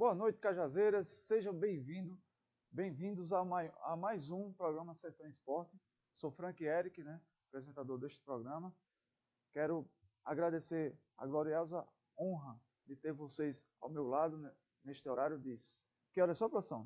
Boa noite, Cajazeiras. Sejam bem-vindos a mais um programa Sertão Esporte. Sou Frank Eric, apresentador deste programa. Quero agradecer a gloriosa honra de ter vocês ao meu lado neste horário de... Que hora é só, produção?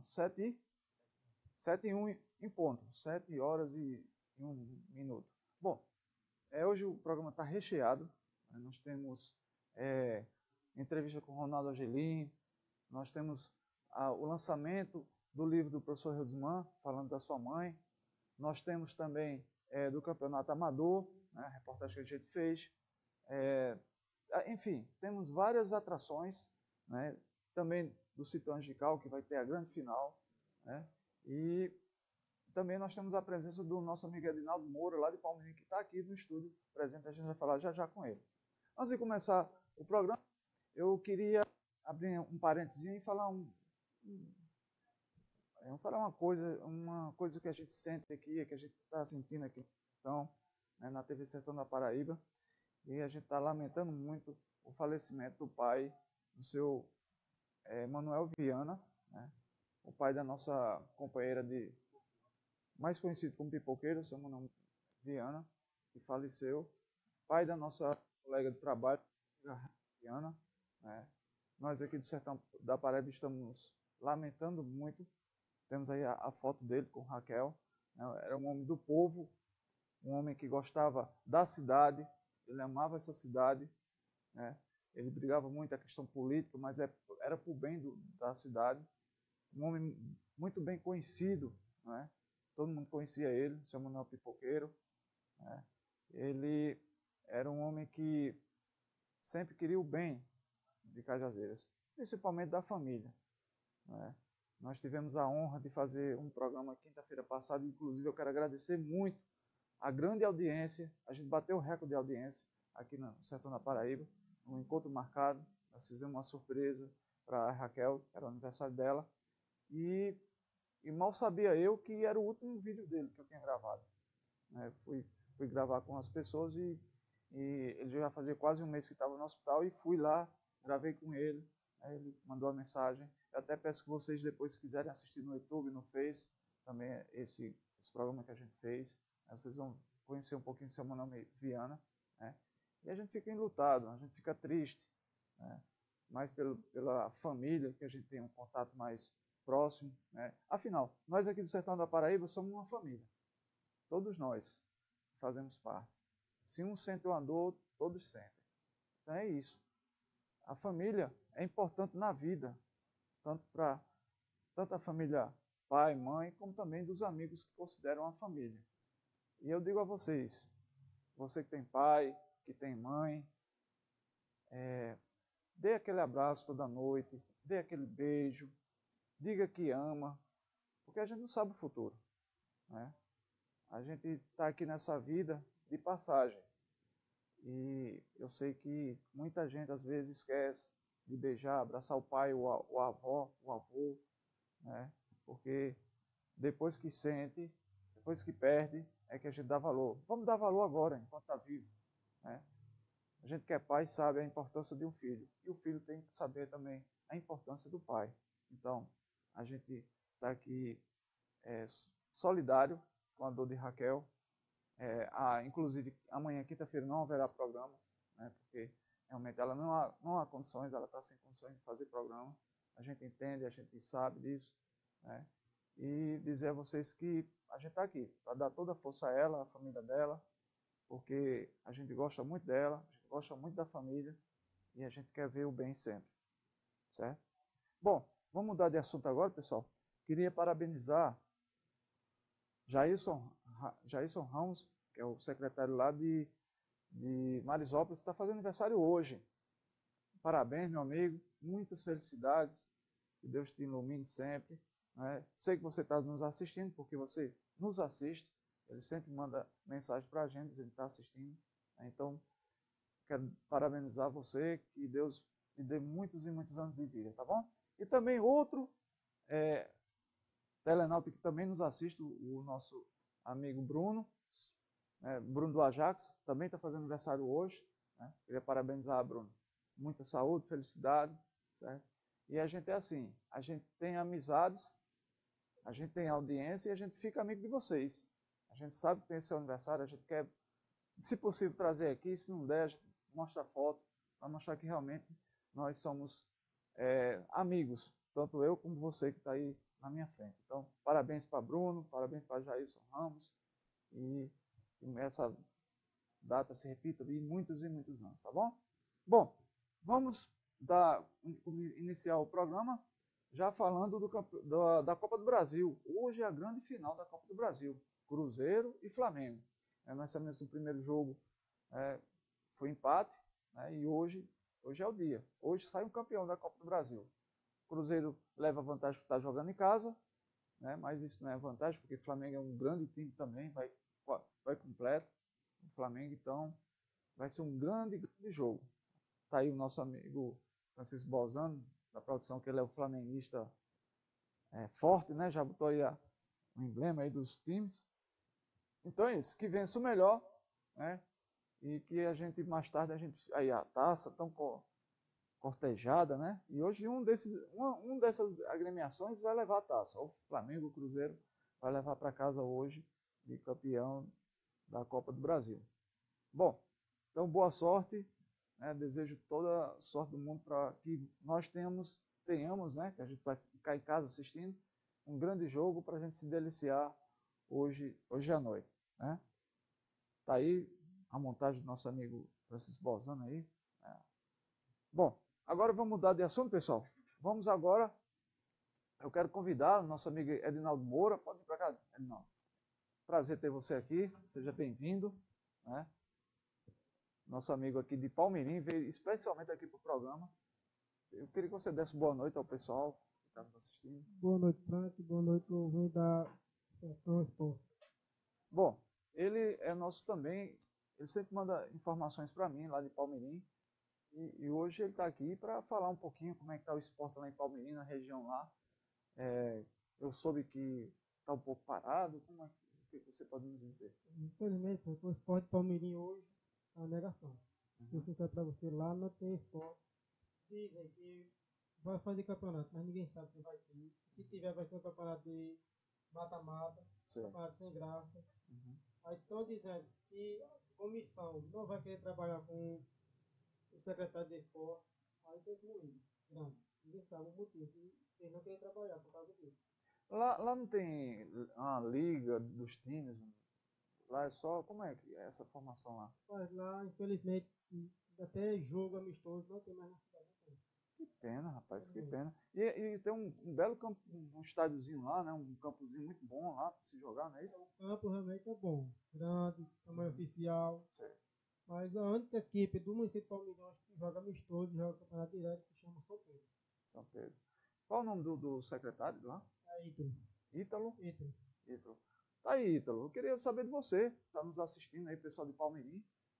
7h01 em ponto. 7 horas e 1 minuto. Bom, hoje o programa está recheado. Nós temos entrevista com Ronaldo Angelim. Nós temos o lançamento do livro do professor Hildesman, falando da sua mãe. Nós temos também do campeonato amador, a reportagem que a gente fez. Enfim, temos várias atrações, também do Citão Angical, que vai ter a grande final. E também nós temos a presença do nosso amigo Edinaldo Moura, lá de Palmeiras, que está aqui no estúdio presente. A gente vai falar já com ele. Antes de começar o programa, eu queria abrir um parênteses e falar uma coisa que a gente sente aqui, que a gente está sentindo aqui então, na TV Sertão da Paraíba, e a gente está lamentando muito o falecimento do pai, do seu Manuel Viana, o pai da nossa companheira mais conhecido como Pipoqueiro, seu Manuel Viana, que faleceu, pai da nossa colega de trabalho, Viana, Nós aqui do Sertão da Paraíba estamos lamentando muito. Temos aí a foto dele com Raquel. Era um homem do povo, um homem que gostava da cidade, ele amava essa cidade. Ele brigava muito a questão política, mas era por bem da cidade. Um homem muito bem conhecido, todo mundo conhecia ele, seu Manuel Pipoqueiro. Ele era um homem que sempre queria o bem de Cajazeiras, principalmente da família. Nós tivemos a honra de fazer um programa quinta-feira passada, inclusive eu quero agradecer muito a grande audiência. A gente bateu o recorde de audiência aqui no Sertão da Paraíba, um encontro marcado. Nós fizemos uma surpresa para a Raquel, era o aniversário dela, e mal sabia eu que era o último vídeo dele que eu tinha gravado. Fui gravar com as pessoas e ele já fazia quase um mês que estava no hospital e fui lá, gravei com ele, ele mandou a mensagem. Eu até peço que vocês depois, se quiserem assistir no YouTube, no Face, também esse programa que a gente fez, vocês vão conhecer um pouquinho do seu Manuel Viana, e a gente fica enlutado, a gente fica triste, mais pela família, que a gente tem um contato mais próximo. Afinal, nós aqui do Sertão da Paraíba somos uma família, todos nós fazemos parte. Se um sente o andor, todos sentem. Então é isso. A família é importante na vida, tanto a família pai, mãe, como também dos amigos que consideram a família. E eu digo a vocês, você que tem pai, que tem mãe, dê aquele abraço toda noite, dê aquele beijo, diga que ama, porque a gente não sabe o futuro. A gente está aqui nessa vida de passagem. E eu sei que muita gente às vezes esquece de beijar, abraçar o pai, a avó, o avô, porque depois que sente, depois que perde, é que a gente dá valor. Vamos dar valor agora, enquanto está vivo. A gente que é pai sabe a importância de um filho, e o filho tem que saber também a importância do pai. Então, a gente está aqui solidário com a dor de Raquel. Inclusive, amanhã, quinta-feira, não haverá programa, porque realmente ela não há condições, ela está sem condições de fazer programa. A gente entende, a gente sabe disso. E dizer a vocês que a gente está aqui para dar toda a força a ela, a família dela, porque a gente gosta muito dela, a gente gosta muito da família e a gente quer ver o bem sempre. Certo? Bom, vamos mudar de assunto agora, pessoal. Queria parabenizar Jailson Ramos, que é o secretário lá de Marisópolis, está fazendo aniversário hoje. Parabéns, meu amigo. Muitas felicidades. Que Deus te ilumine sempre. Sei que você está nos assistindo, porque você nos assiste. Ele sempre manda mensagem para a gente, dizendo que está assistindo. Então, quero parabenizar você. Que Deus lhe dê muitos e muitos anos de vida, tá bom? E também outro telenauta que também nos assiste, o nosso amigo Bruno, Bruno do Ajax, também está fazendo aniversário hoje. Queria parabenizar, Bruno. Muita saúde, felicidade, certo? E a gente é assim, a gente tem amizades, a gente tem audiência e a gente fica amigo de vocês. A gente sabe que tem esse aniversário, a gente quer, se possível, trazer aqui, se não der, a gente mostra foto, para mostrar que realmente nós somos amigos, tanto eu como você que está aí na minha frente. Então, parabéns para Bruno, parabéns para Jailson Ramos, e essa data se repita de muitos e muitos anos, tá bom? Bom, vamos iniciar o programa já falando da Copa do Brasil. Hoje é a grande final da Copa do Brasil, Cruzeiro e Flamengo. Nós sabemos que o primeiro jogo foi empate, né, e hoje é o dia. Hoje sai um campeão da Copa do Brasil. O Cruzeiro leva vantagem por estar jogando em casa, né, mas isso não é vantagem, porque o Flamengo é um grande time também, vai completo. O Flamengo, então, vai ser um grande jogo. Está aí o nosso amigo Francisco Bolzano, da produção, que ele é o flamenguista forte, né? Já botou aí o emblema aí dos times. Então é isso, que vença o melhor, né? E que a gente, mais tarde, aí a taça tão cortejada, né? E hoje um dessas agremiações vai levar a taça. O Flamengo, o Cruzeiro, vai levar para casa hoje de campeão da Copa do Brasil. Bom, então boa sorte, né? Desejo toda a sorte do mundo para que nós tenhamos, né? Que a gente vai ficar em casa assistindo um grande jogo para a gente se deliciar hoje à noite, né? Tá aí a montagem do nosso amigo Francisco Bolzano aí. Bom, agora vamos mudar de assunto, pessoal. Vamos agora, eu quero convidar o nosso amigo Edinaldo Moura. Pode vir para cá, Edinaldo. Prazer ter você aqui, seja bem-vindo, né? Nosso amigo aqui de Palmeirim veio especialmente aqui para o programa. Eu queria que você desse boa noite ao pessoal que está nos assistindo. Boa noite, Frank. Boa noite, ouvinte da Sertão Esporte. Bom, ele é nosso também, ele sempre manda informações para mim lá de Palmeirim. E hoje ele está aqui para falar um pouquinho como é que está o esporte lá em Palmeirim, na região lá. Eu soube que está um pouco parado. O que você pode nos dizer? Infelizmente, o esporte de Palmeirim hoje é uma negação. Eu sincero para você, lá não tem esporte. Dizem que vai fazer campeonato, mas ninguém sabe se vai ter. Se tiver, vai ser um campeonato de mata-mata, campeonato sem graça. Aí estão dizendo que a comissão não vai querer trabalhar com o secretário de esporte. Aí tem ruim, grande. Ninguém sabe o motivo. Eles não querem trabalhar por causa disso. Lá não tem uma liga dos times? Lá é só... Como é que é essa formação lá? Mas lá, infelizmente, até jogo amistoso não tem mais na cidade. Que pena, rapaz, que pena. E tem um belo campo, um estádiozinho lá, né? Um campozinho muito bom lá para se jogar, não é isso? O campo realmente é bom. Grande, tamanho oficial. Certo. Mas a única equipe do município de Palmeiras que joga amistoso, joga campeonato direto, se chama São Pedro. São Pedro. Qual o nome do secretário lá? É Ítalo. Ítalo? Ítalo. Tá aí, Ítalo. Eu queria saber de você, que está nos assistindo aí, pessoal de Palmeirim.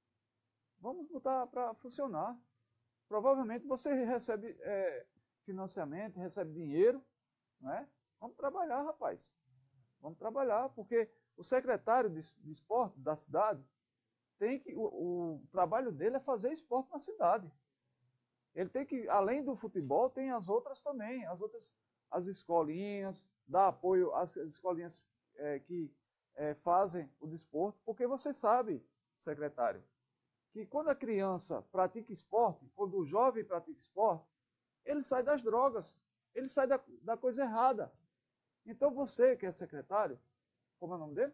Vamos botar para funcionar. Provavelmente você recebe financiamento, recebe dinheiro, né? Vamos trabalhar, rapaz. Vamos trabalhar, porque o secretário de esporte da cidade tem que... O trabalho dele é fazer esporte na cidade. Ele tem que, além do futebol, tem as outras também, as escolinhas, dar apoio às escolinhas que fazem o desporto, porque você sabe, secretário, que quando a criança pratica esporte, quando o jovem pratica esporte, ele sai das drogas, ele sai da coisa errada. Então você, que é secretário, como é o nome dele?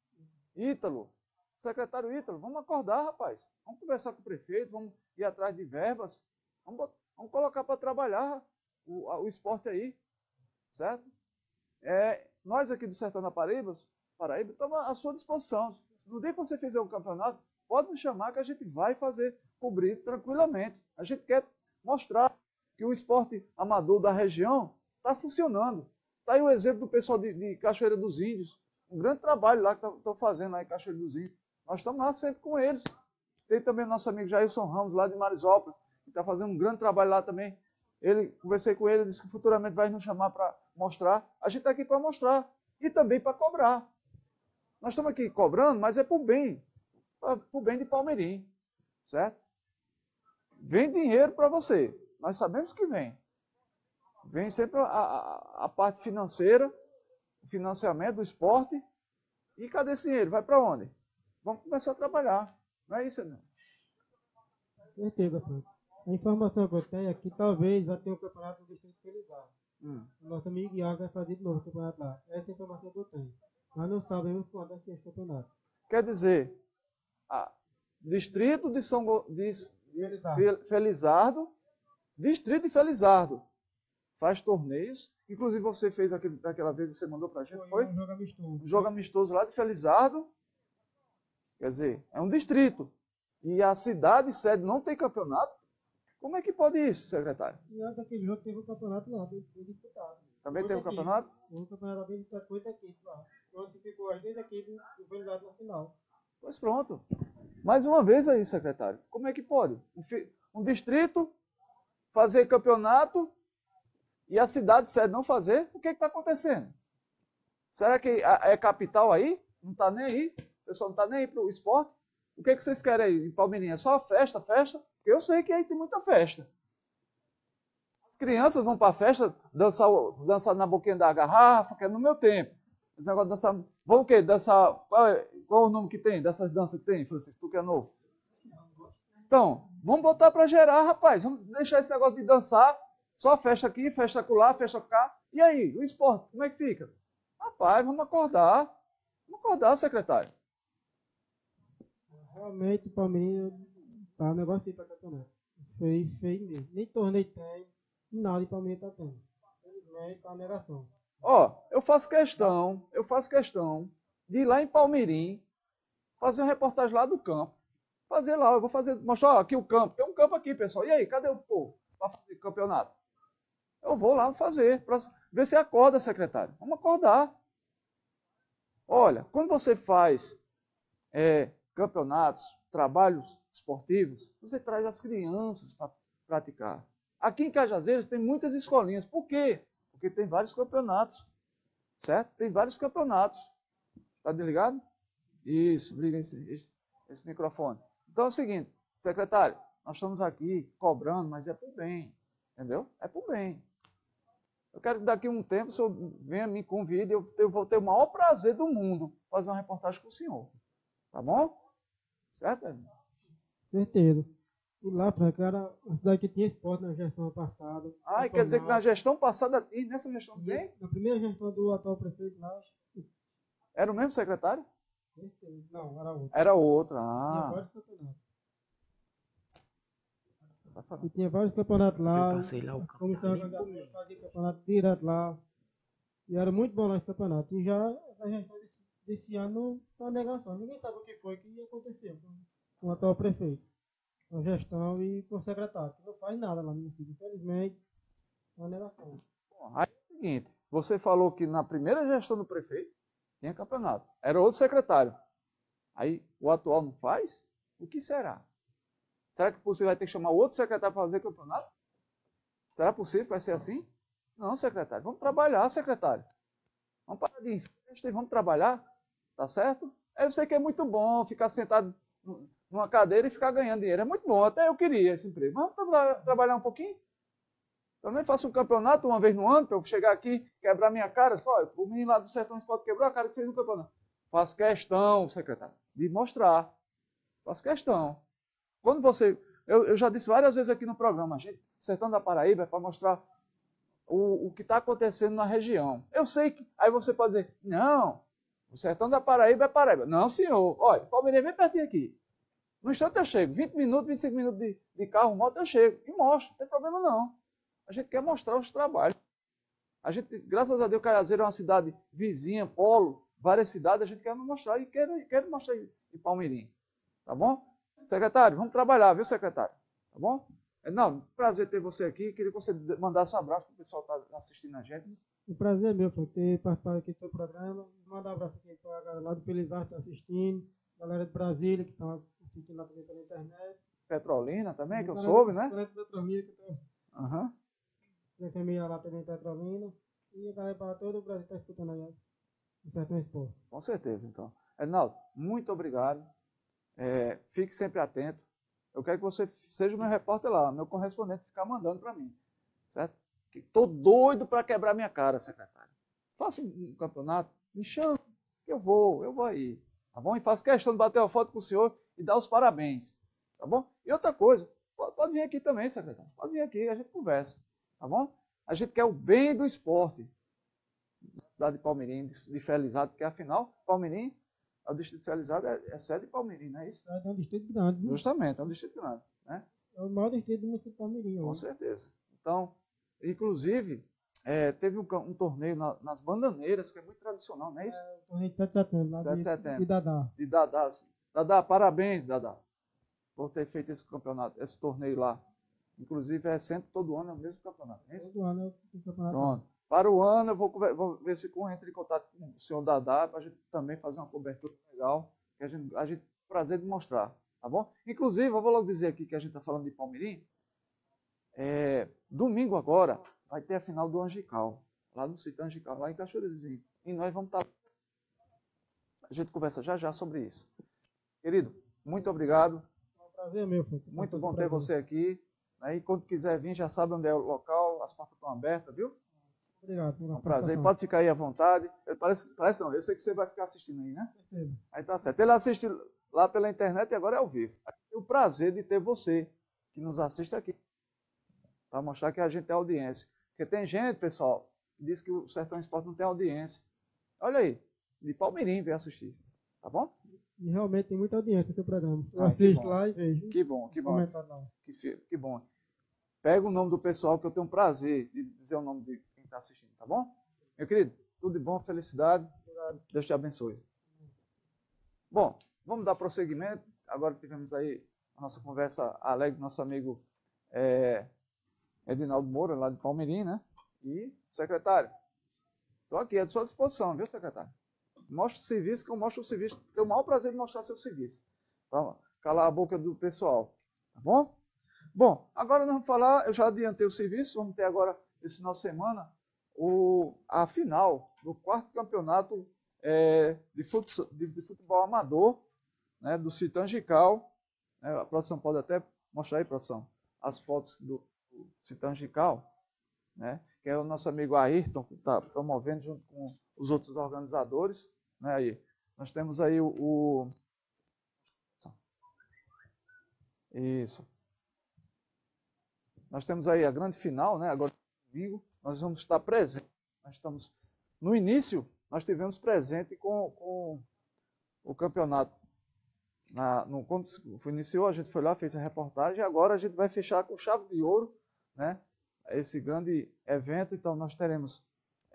Ítalo. Secretário Ítalo, vamos acordar, rapaz. Vamos conversar com o prefeito, vamos ir atrás de verbas. Vamos colocar para trabalhar o esporte aí, certo? Nós aqui do Sertão da Paraíba, estamos à sua disposição. No dia que você fizer um campeonato, pode nos chamar que a gente vai cobrir tranquilamente. A gente quer mostrar que o esporte amador da região está funcionando. Está aí o exemplo do pessoal de Cachoeira dos Índios. Um grande trabalho lá que estão fazendo lá em Cachoeira dos Índios. Nós estamos lá sempre com eles. Tem também o nosso amigo Jailson Ramos, lá de Marisópolis, que está fazendo um grande trabalho lá também. Conversei com ele, disse que futuramente vai nos chamar para mostrar. A gente está aqui para mostrar e também para cobrar. Nós estamos aqui cobrando, mas é para o bem de Palmeirim, certo? Vem dinheiro para você, nós sabemos que vem. vem sempre a parte financeira, o financiamento do esporte. E cadê esse dinheiro? Vai para onde? Vamos começar a trabalhar. Não é isso, não? Certeza, Frank. A informação que eu tenho é que talvez já tenha um campeonato no Distrito Felizardo. O nosso amigo Iago vai fazer de novo o campeonato lá. Essa é a informação que eu tenho. Nós não sabemos quando vai ser esse campeonato. Quer dizer, Distrito de Felizardo, Distrito de Felizardo, faz torneios. Inclusive você fez daquela vez que você mandou pra gente, foi? Um jogo amistoso. Um jogo amistoso lá de Felizardo. Quer dizer, é um distrito. E a cidade sede não tem campeonato. Como é que pode isso, secretário? E antes daquele jogo teve um campeonato lá, bem disputado. Também tem um campeonato? Um campeonato bem disputado com 8 equipes lá. Onde ficou as 2 equipes do Felizardo na final. Pois pronto. Mais uma vez aí, secretário. Como é que pode? Um distrito fazer campeonato e a cidade sede não fazer? O que está acontecendo? Será que é capital aí? Não está nem aí? O pessoal não está nem aí para o esporte? O que vocês querem aí em Palmeirinha? Só festa, festa? Porque eu sei que aí tem muita festa. As crianças vão para a festa dançar na boquinha da garrafa, que é no meu tempo. Esse negócio de dançar... Vão o quê? Dançar... Qual o nome que tem dessas danças que tem, Francisco? Tu que é novo. Então, vamos botar para gerar, rapaz. Vamos deixar esse negócio de dançar. Só festa aqui, festa acolá, festa cá. E aí, o esporte, como é que fica? Rapaz, vamos acordar. Vamos acordar, secretário. Realmente o Palmeiras tá um negócio aí para campeonato. Feio mesmo. Nem torneio tem, nada de Palmeiras tá tendo. Infelizmente tá a negação. Ó, eu faço questão de ir lá em Palmeirim, fazer uma reportagem lá do campo. Fazer lá, eu vou mostrar aqui o campo. Tem um campo aqui, pessoal. E aí, cadê o povo para fazer campeonato? Eu vou lá fazer, para ver se acorda, secretário. Vamos acordar. Olha, quando você faz campeonatos, trabalhos esportivos, você traz as crianças para praticar. Aqui em Cajazeiras tem muitas escolinhas. Por quê? Porque tem vários campeonatos. Certo? Tem vários campeonatos. Tá desligado? Isso, liga esse microfone. Então é o seguinte, secretário, nós estamos aqui cobrando, mas é por bem. Entendeu? É por bem. Eu quero que daqui a um tempo o senhor venha, me convide, eu vou ter o maior prazer do mundo fazer uma reportagem com o senhor. Tá bom? Certo? Certeza. E lá, Frank, era uma cidade que tinha esporte na gestão passada. Ah, quer dizer que na gestão passada e nessa gestão tem? Na primeira gestão do atual prefeito lá, era o mesmo secretário? Não, era outro. Era outro, Tinha vários campeonatos. E tinha vários campeonatos lá. Eu passei lá o campeonato. Fazia campeonato direto lá. E era muito bom lá esse campeonato. E já a gestão desse ano está uma negação. Ninguém sabe o que foi que aconteceu com o atual prefeito. Com a gestão e com o secretário. Não faz nada lá no município. Infelizmente, é uma negação. Bom, aí é o seguinte, você falou que na primeira gestão do prefeito tinha campeonato. Era outro secretário. Aí o atual não faz? O que será? Será que você vai ter que chamar outro secretário para fazer campeonato? Será possível que vai ser assim? Não, secretário. Vamos trabalhar, secretário. Vamos parar de festa e vamos trabalhar. Tá certo? Eu sei que é muito bom ficar sentado numa cadeira e ficar ganhando dinheiro. É muito bom. Até eu queria esse emprego. Mas vamos trabalhar um pouquinho? Eu nem faço um campeonato uma vez no ano para eu chegar aqui, quebrar minha cara. Olha, o menino lá do Sertão Esporte quebrou a cara que fez um campeonato. Faço questão, secretário, de mostrar. Faço questão. Quando você... Eu já disse várias vezes aqui no programa, gente, Sertão da Paraíba é para mostrar o que está acontecendo na região. Eu sei que... Aí você pode dizer, não, o Sertão da Paraíba é Paraíba. Não, senhor. Olha, o Palmeiras é bem pertinho aqui. No instante eu chego. 20 minutos, 25 minutos de carro, moto, eu chego. E mostro. Não tem problema não. A gente quer mostrar os trabalhos. A gente, graças a Deus, Cajazeiras é uma cidade vizinha, polo, várias cidades, a gente quer mostrar e quer mostrar em Palmeirim. Tá bom? Secretário, vamos trabalhar, viu, secretário? Tá bom? Não, prazer ter você aqui. Queria que você mandasse um abraço para o pessoal que está assistindo a gente. O prazer é meu, por ter participado aqui do seu programa. Mandar um abraço aqui para a galera lá do Felizardo que está assistindo, galera de Brasília que está assistindo lá também pela internet. Petrolina também, que eu soube, né? Petrolina, que está... Aham. Tem família lá também em Petrolina. E a galera para todo o Brasil está escutando aí o Sertão Esporte. Com certeza, então. Ednaldo, muito obrigado. Fique sempre atento. Eu quero que você seja o meu repórter lá, meu correspondente, ficar mandando para mim. Certo? Estou doido para quebrar minha cara, secretário. Faça um campeonato, me chama, que eu vou aí. Tá bom? E faço questão de bater uma foto com o senhor e dar os parabéns. Tá bom? E outra coisa, pode vir aqui também, secretário. Pode vir aqui, a gente conversa. Tá bom? A gente quer o bem do esporte. Na cidade de Palmirim, de Felizardo, porque afinal, Palmirim, o distrito de Felizardo é sede de Palmirim, não é isso? É um distrito grande. Viu? Justamente, é um distrito grande. Né? É o maior distrito do município de Palmirim. Com certeza. Então, inclusive, teve um torneio nas Bandaneiras, que é muito tradicional, não é isso? O torneio de 7 de setembro, lá 7 de setembro. de Dadá. De Dadá. Dadá, parabéns, Dadá, por ter feito esse campeonato, esse torneio lá. Inclusive, é sempre, todo ano, é o mesmo campeonato, não é isso? Todo ano é o campeonato. Pronto. Para o ano, eu vou ver se entra em contato com o senhor Dadá, para a gente também fazer uma cobertura legal, que a gente prazer de mostrar, tá bom? Inclusive, eu vou logo dizer aqui que a gente está falando de Palmirim. Domingo agora vai ter a final do Angical, lá no sítio Angical, lá em Cachoeirinho. E nós vamos estar. A gente conversa já sobre isso. Querido, muito obrigado. É um prazer meu, filho. Muito bom ter você aqui. Aí, quando quiser vir, já sabe onde é o local, as portas estão abertas, viu? Obrigado. É um prazer. Pode ficar aí à vontade. Parece não, eu sei que você vai ficar assistindo aí, né? Certeza. Aí tá certo. Ele assiste lá pela internet e agora é ao vivo. Tenho o prazer de ter você que nos assiste aqui. Para mostrar que a gente tem audiência. Porque tem gente, pessoal, que diz que o Sertão Esporte não tem audiência. Olha aí, de Palmirim veio assistir. Tá bom? E realmente tem muita audiência no seu programa. Eu Ah, assisto lá e vejo. Que bom, que bom. Lá. Que bom. Pega o nome do pessoal que eu tenho prazer de dizer o nome de quem está assistindo, tá bom? Meu querido, tudo de bom, felicidade. Obrigado. Deus te abençoe. Bom, vamos dar prosseguimento. Agora tivemos aí a nossa conversa alegre com nosso amigo Edinaldo Moura, lá de Palmirim, né? E, secretário, estou aqui à sua disposição, viu, secretário? Mostre o serviço, que eu mostro o serviço. Tenho o maior prazer de mostrar seu serviço. Para calar a boca do pessoal. Tá bom? Bom, agora nós vamos falar, eu já adiantei o serviço, vamos ter agora, esse final de semana, a final do 4º campeonato de futebol amador, né, do sítio Angical. A produção pode até mostrar aí, produção, as fotos do sítio Angical, né, que é o nosso amigo Ayrton, que está promovendo junto com os outros organizadores. Né, aí. Nós temos aí Isso. Nós temos aí a grande final, né? Agora domingo, nós vamos estar presentes. Nós estamos no início, nós tivemos presente com o campeonato. Quando iniciou, a gente foi lá, fez a reportagem, e agora a gente vai fechar com chave de ouro, né? Esse grande evento. Então nós teremos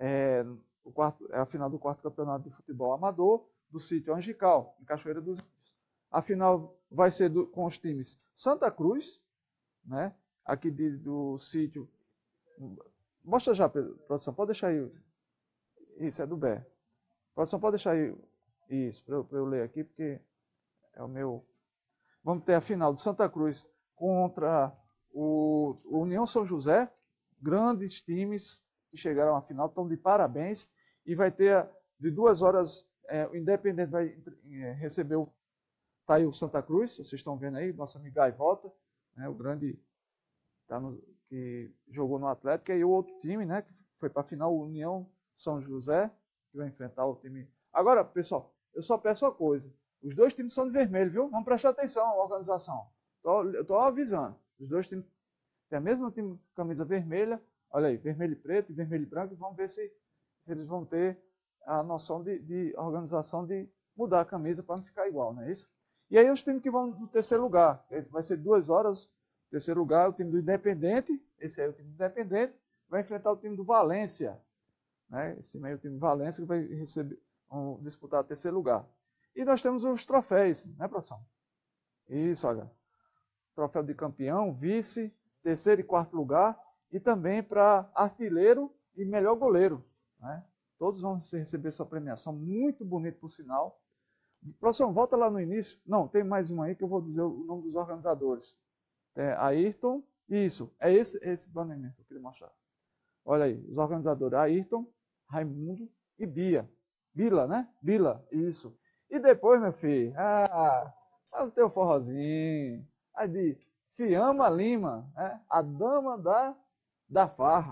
a final do 4º campeonato de futebol amador do sítio Angical, em Cachoeira dos Índios. A final vai ser com os times Santa Cruz, né? Aqui do sítio. Mostra já, produção, pode deixar aí. Isso, é do Bé. Produção, pode deixar aí. Isso, para eu ler aqui, porque é o meu. Vamos ter a final do Santa Cruz contra o União São José. Grandes times que chegaram à final, estão de parabéns. E vai ter de 2 horas, o Independente vai receber tá aí o Santa Cruz, vocês estão vendo aí, nosso amigo Gaivota, né, o grande que jogou no Atlético, e o outro time, né, que foi para a final, o União São José, que vai enfrentar o time. Agora, pessoal, eu só peço uma coisa, os 2 times são de vermelho, viu? Vamos prestar atenção, organização. Eu estou avisando, os 2 times têm a mesma time, camisa vermelha, olha aí, vermelho e preto e vermelho e branco, e vamos ver se eles vão ter a noção de organização de mudar a camisa para não ficar igual, não é isso? E aí os times que vão no terceiro lugar, vai ser 2 horas, terceiro lugar, o time do Independente, esse aí é o time do Independente, vai enfrentar o time do Valência, né? Esse meio time do Valência que vai disputar o terceiro lugar. E nós temos os troféus, né, produção? Isso, olha, troféu de campeão, vice, terceiro e 4º lugar, e também para artilheiro e melhor goleiro, né? Todos vão receber sua premiação, muito bonito por sinal. Professor, volta lá no início. Não, tem mais um aí que eu vou dizer o nome dos organizadores. Ayrton, isso, é esse banner que eu queria mostrar. Olha aí, os organizadores, Ayrton, Raimundo e Bia. Bila, né? Bila, isso. E depois, meu filho, o teu forrozinho, aí de Fiamma Lima, né? A dama da farra.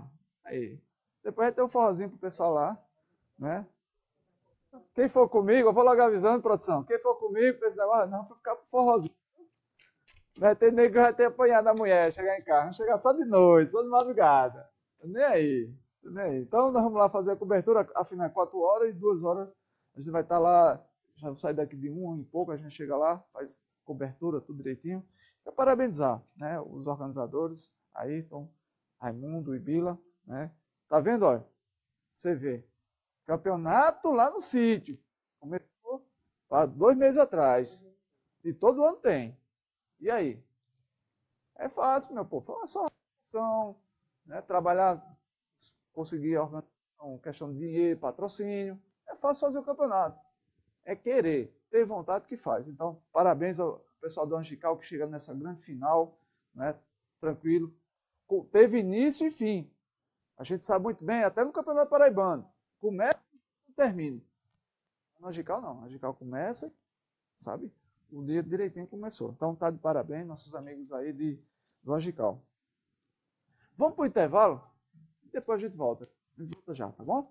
Aí. Depois vai ter um forrozinho pro pessoal lá, né? Quem for comigo, eu vou logo avisando, produção. Quem for comigo, pra esse negócio, não, vou ficar pro forrozinho. Vai ter nego que vai ter apanhado a mulher, chegar em casa. Vamos chegar só de noite, só de madrugada. Nem aí. Nem aí. Então nós vamos lá fazer a cobertura, afinal 4 horas e 2 horas. A gente vai estar lá, já vou sair daqui de 1 e pouco, a gente chega lá, faz cobertura, tudo direitinho. Quero parabenizar, né, os organizadores, Ayrton, Raimundo e Bila, né? Tá vendo, olha? Você vê. Campeonato lá no sítio. Começou há 2 meses atrás. E todo ano tem. E aí? É fácil, meu povo. Foi uma só ação, né? Trabalhar, conseguir organização, questão de dinheiro, patrocínio. É fácil fazer o campeonato. É querer, ter vontade que faz. Então, parabéns ao pessoal do Angical que chega nessa grande final, né? Tranquilo. Teve início e fim. A gente sabe muito bem, até no Campeonato Paraibano. Começa e termina. No Angical não. No Angical começa, sabe? O dia direitinho começou. Então tá de parabéns, nossos amigos aí do Angical. Vamos para o intervalo? E depois a gente volta. A gente volta já, tá bom?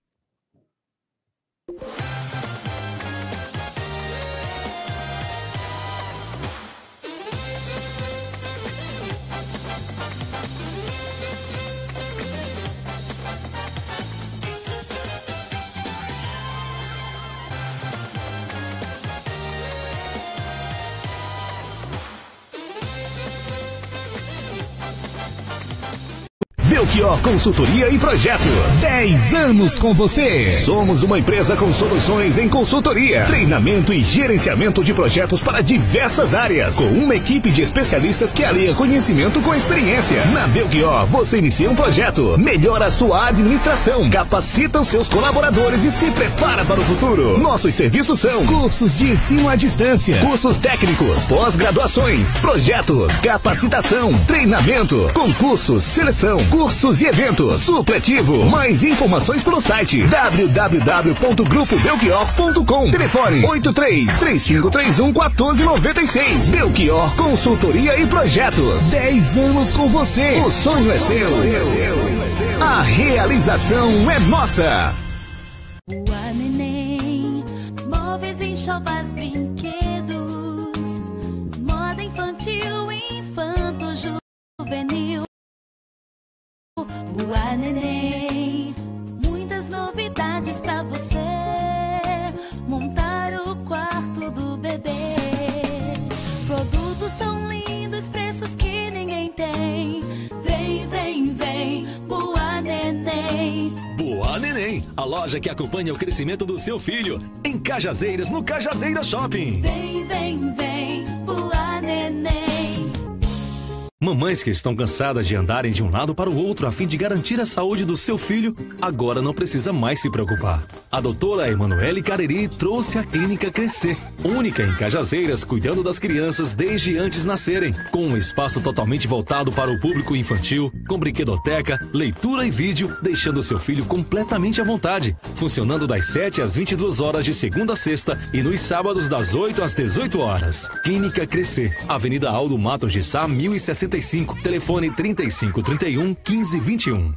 Belchior Consultoria e Projetos. 10 anos com você. Somos uma empresa com soluções em consultoria, treinamento e gerenciamento de projetos para diversas áreas, com uma equipe de especialistas que alia conhecimento com experiência. Na Belchior, você inicia um projeto, melhora a sua administração, capacita os seus colaboradores e se prepara para o futuro. Nossos serviços são cursos de ensino à distância, cursos técnicos, pós-graduações, projetos, capacitação, treinamento, concursos, seleção, cursos e eventos. Supletivo. Mais informações pelo site www.grupobelchior.com. Telefone 83-3531-1496. Belchior Consultoria e Projetos. 10 anos com você. O sonho é seu. A realização é nossa. Boa neném, móveis, enxovas, brinquedos, moda infantil, infanto, juvenil. Boa neném, muitas novidades pra você montar o quarto do bebê. Produtos tão lindos, preços que ninguém tem. Vem, vem, vem, Boa Neném. Boa Neném, a loja que acompanha o crescimento do seu filho. Em Cajazeiras, no Cajazeiras Shopping. Vem, vem, vem, Boa Neném. Mamães que estão cansadas de andarem de um lado para o outro a fim de garantir a saúde do seu filho, agora não precisa mais se preocupar. A doutora Emanuele Cariri trouxe a Clínica Crescer, única em Cajazeiras, cuidando das crianças desde antes nascerem, com um espaço totalmente voltado para o público infantil, com brinquedoteca, leitura e vídeo, deixando seu filho completamente à vontade, funcionando das 7 às 22 horas de segunda a sexta e nos sábados das 8 às 18 horas. Clínica Crescer, Avenida Aldo Matos de Sá, 1065, telefone 3531-1521.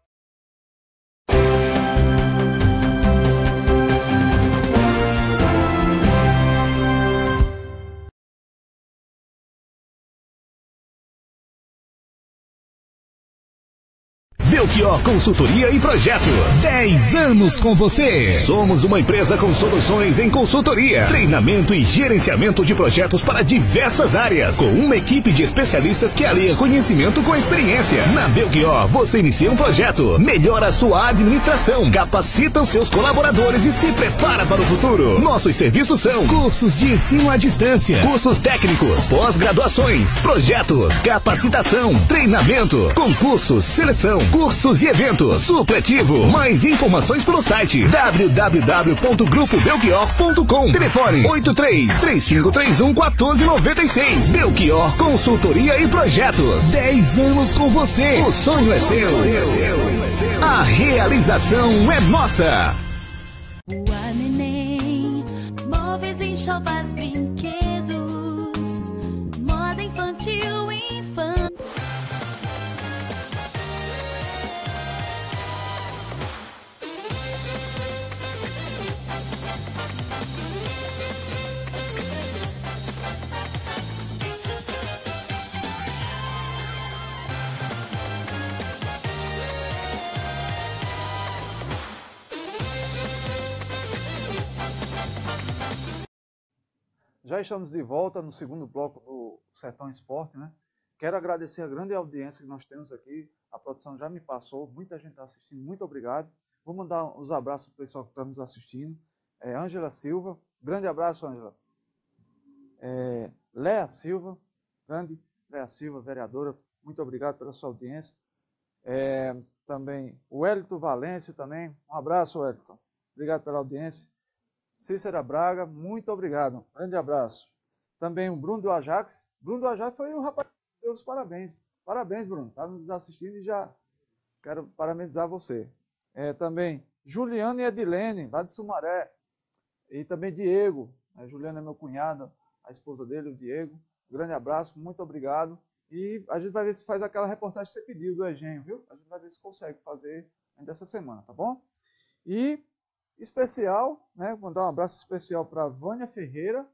Belchior Consultoria e Projetos. 10 anos com você. Somos uma empresa com soluções em consultoria, treinamento e gerenciamento de projetos para diversas áreas, com uma equipe de especialistas que alia conhecimento com experiência. Na Belchior, você inicia um projeto, melhora a sua administração, capacita os seus colaboradores e se prepara para o futuro. Nossos serviços são cursos de ensino à distância, cursos técnicos, pós-graduações, projetos, capacitação, treinamento, concursos, seleção, cursos e eventos. Supletivo. Mais informações pelo site www.grupobelchior.com. Telefone 83-3531-1496. Belchior Consultoria e Projetos. 10 anos com você. O sonho é seu. A realização é nossa. Boa Neném, móveis, enxovas, brinquedos, moda infantil, infanto. já estamos de volta no segundo bloco do Sertão Esporte, né? Quero agradecer a grande audiência que nós temos aqui. A produção já me passou, muita gente está assistindo, muito obrigado. Vou mandar uns abraços para o pessoal que está nos assistindo. Ângela Silva, grande abraço, Ângela. Léa Silva, grande Léa Silva, vereadora, muito obrigado pela sua audiência. Também o Wellington Valêncio também, um abraço, Wellington, obrigado pela audiência. Cícera Braga, muito obrigado, grande abraço. Também o Bruno do Ajax, foi o rapaz que deu os parabéns. Parabéns, Bruno, está nos assistindo e já quero parabenizar você. Também Juliana e Edilene, lá de Sumaré, e também Diego, Juliana é meu cunhado, a esposa dele, o Diego, grande abraço, muito obrigado. E a gente vai ver se faz aquela reportagem que você pediu do Engenho, viu? A gente vai ver se consegue fazer ainda essa semana, tá bom? E especial, né? Vou mandar um abraço especial para Vânia Ferreira,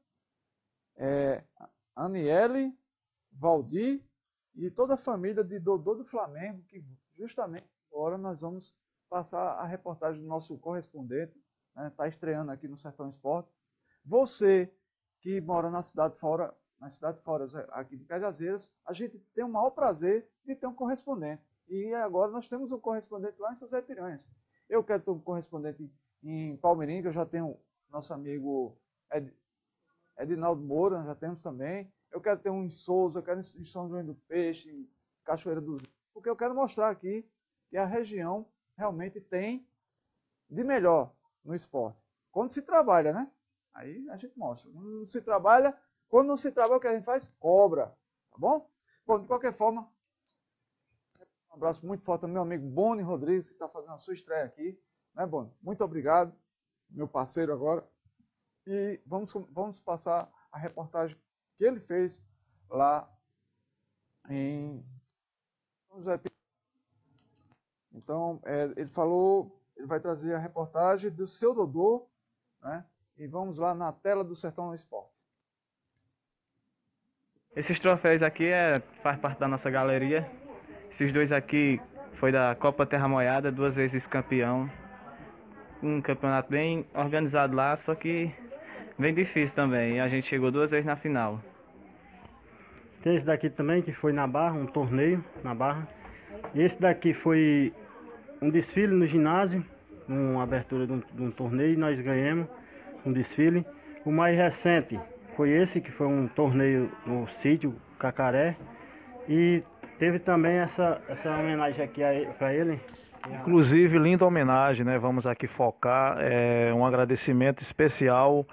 Aniele, Valdir e toda a família de Dodô do Flamengo, que justamente agora nós vamos passar a reportagem do nosso correspondente, né? Tá estreando aqui no Sertão Esporte. Você que mora na cidade fora aqui de Cajazeiras, a gente tem o maior prazer de ter um correspondente. E agora nós temos um correspondente lá em São José de Piranhas. Eu quero ter um correspondente em Palmeirinho, que eu já tenho nosso amigo Edinaldo Moura, já temos também. Eu quero ter um em Souza, eu quero em São João do Peixe, em Cachoeira dos Rios, porque eu quero mostrar aqui que a região realmente tem de melhor no esporte. Quando se trabalha, né? Aí a gente mostra. Quando não se trabalha, o que a gente faz? Cobra. Tá bom? Bom, de qualquer forma, um abraço muito forte ao meu amigo Boni Rodrigues, que está fazendo a sua estreia aqui. Né, Boni? Muito obrigado, meu parceiro agora. E vamos passar a reportagem que ele fez lá em São José. Então, ele vai trazer a reportagem do seu Dodô, né? E vamos lá na tela do Sertão Esporte. Esses troféus aqui faz parte da nossa galeria. Esses dois aqui foi da Copa Terra Molhada, 2 vezes campeão. Um campeonato bem organizado lá, só que bem difícil também. E a gente chegou 2 vezes na final. Tem esse daqui também que foi na Barra, um torneio na Barra. E esse daqui foi um desfile no ginásio, uma abertura de um torneio, e nós ganhamos um desfile. O mais recente foi esse, que foi um torneio no sítio Cacaré. E teve também essa homenagem aqui para ele. Inclusive, linda homenagem, né? Vamos aqui focar, um agradecimento especial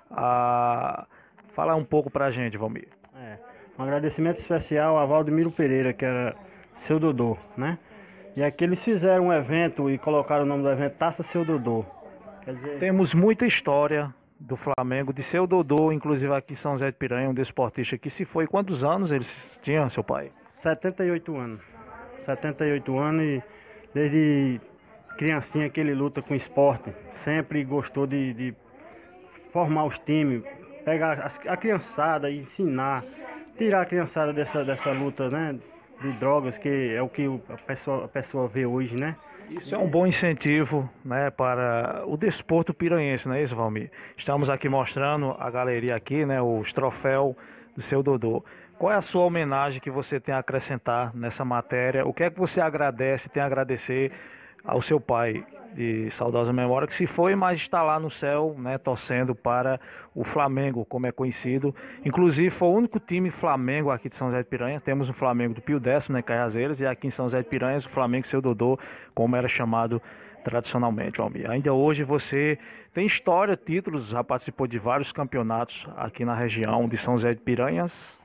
falar um pouco pra gente, Valmir. Um agradecimento especial a Valdemiro Pereira, que era seu Dodô, né? E aqui eles fizeram um evento e colocaram o nome do evento Taça Seu Dodô. Quer dizer... Temos muita história do Flamengo, de seu Dodô, inclusive aqui em São José de Piranha, um desportista que se foi. Quantos anos eles tinham, seu pai? 78 anos. 78 anos e desde criancinha que ele luta com esporte. Sempre gostou de formar os times, pegar a criançada e ensinar, tirar a criançada dessa luta, né, de drogas, que é o que a pessoa vê hoje, né? Isso é um bom incentivo, né, para o desporto piranhense, não é isso, Valmir? Estamos aqui mostrando a galeria aqui, né, os troféus do seu Dodô. Qual é a sua homenagem que você tem a acrescentar nessa matéria? O que é que você tem a agradecer ao seu pai de saudosa memória, que se foi, mas está lá no céu, né, torcendo para o Flamengo, como é conhecido. Inclusive foi o único time Flamengo aqui de São José de Piranha. Temos o Flamengo do Pio X, né, em Cajazeiras, e aqui em São José de Piranhas o Flamengo seu Dodô, como era chamado tradicionalmente, Valmir. Ainda hoje você tem história, títulos, já participou de vários campeonatos aqui na região de São José de Piranhas.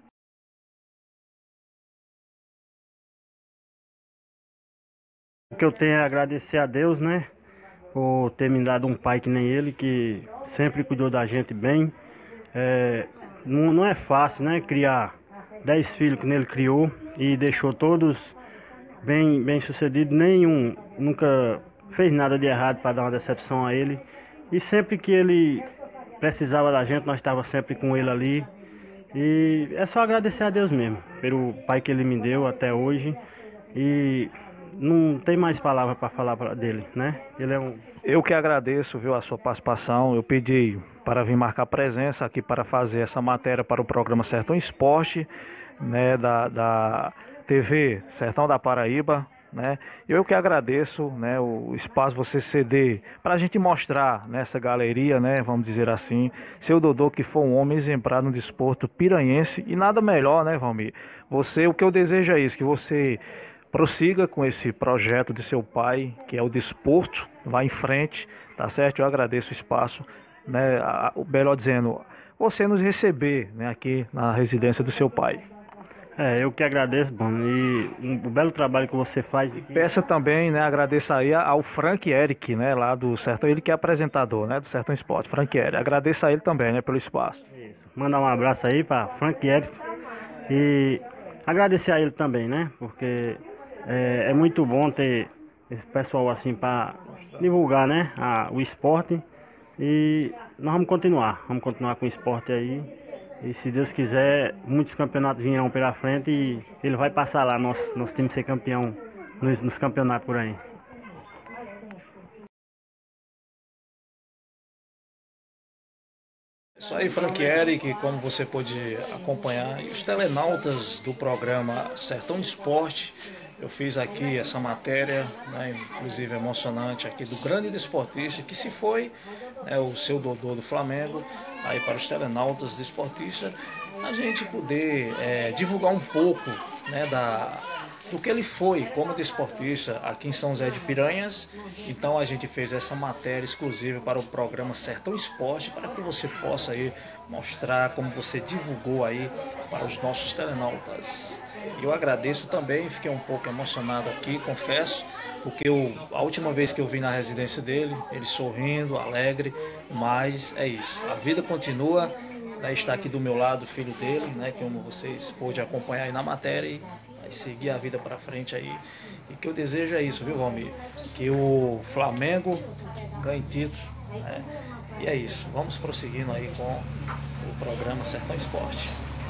O que eu tenho é agradecer a Deus, né, por ter me dado um pai que nem ele, que sempre cuidou da gente bem. Não é fácil, né, criar 10 filhos que ele criou e deixou todos bem sucedidos. Nenhum nunca fez nada de errado para dar uma decepção a ele. E sempre que ele precisava da gente, nós estávamos sempre com ele ali. E é só agradecer a Deus mesmo, pelo pai que ele me deu até hoje. E não tem mais palavra para falar dele, né? Ele é um... Eu que agradeço, viu, a sua participação. Eu pedi para vir marcar presença aqui para fazer essa matéria para o programa Sertão Esporte, né, da TV Sertão da Paraíba, né? Eu que agradeço, né, o espaço você ceder para a gente mostrar nessa galeria, né, vamos dizer assim, seu Dodô, que foi um homem exemplar no desporto piranhense, e nada melhor, né, Valmir? Você, o que eu desejo é isso, que você prossiga com esse projeto de seu pai, que é o desporto, vá em frente, tá certo? Eu agradeço o espaço, né, melhor dizendo, você nos receber, né, aqui na residência do seu pai. Eu que agradeço, mano, e o belo trabalho que você faz aqui. Peça também, né, agradeço aí ao Frank Eric, né, lá do Sertão, ele que é apresentador, né, do Sertão Esporte, Frank Eric. Agradeço a ele também, né, pelo espaço. Isso. Mandar um abraço aí para Frank Eric e agradecer a ele também, né, porque é muito bom ter esse pessoal assim para divulgar, né, o esporte, e nós vamos continuar com o esporte aí. E se Deus quiser, muitos campeonatos virão pela frente e ele vai passar lá, nosso time ser campeão nos campeonatos por aí. Isso aí, Frank Eric, como você pôde acompanhar, e os telenautas do programa Sertão Esporte, eu fiz aqui essa matéria, né, inclusive emocionante, aqui do grande desportista que se foi, né, o seu Dodô do Flamengo, aí para os telenautas desportistas, a gente poder divulgar um pouco, né, do que ele foi como desportista aqui em São José de Piranhas. Então a gente fez essa matéria exclusiva para o programa Sertão Esporte, para que você possa aí mostrar como você divulgou aí para os nossos telenautas. Eu agradeço também, fiquei um pouco emocionado aqui, confesso, porque a última vez que eu vim na residência dele, ele sorrindo, alegre, mas é isso, a vida continua, né, está aqui do meu lado o filho dele, né, como vocês pôde acompanhar aí na matéria, e vai seguir a vida para frente aí. E que eu desejo é isso, viu, Valmir? Que o Flamengo ganhe título, né? E é isso, vamos prosseguindo aí com o programa Sertão Esporte.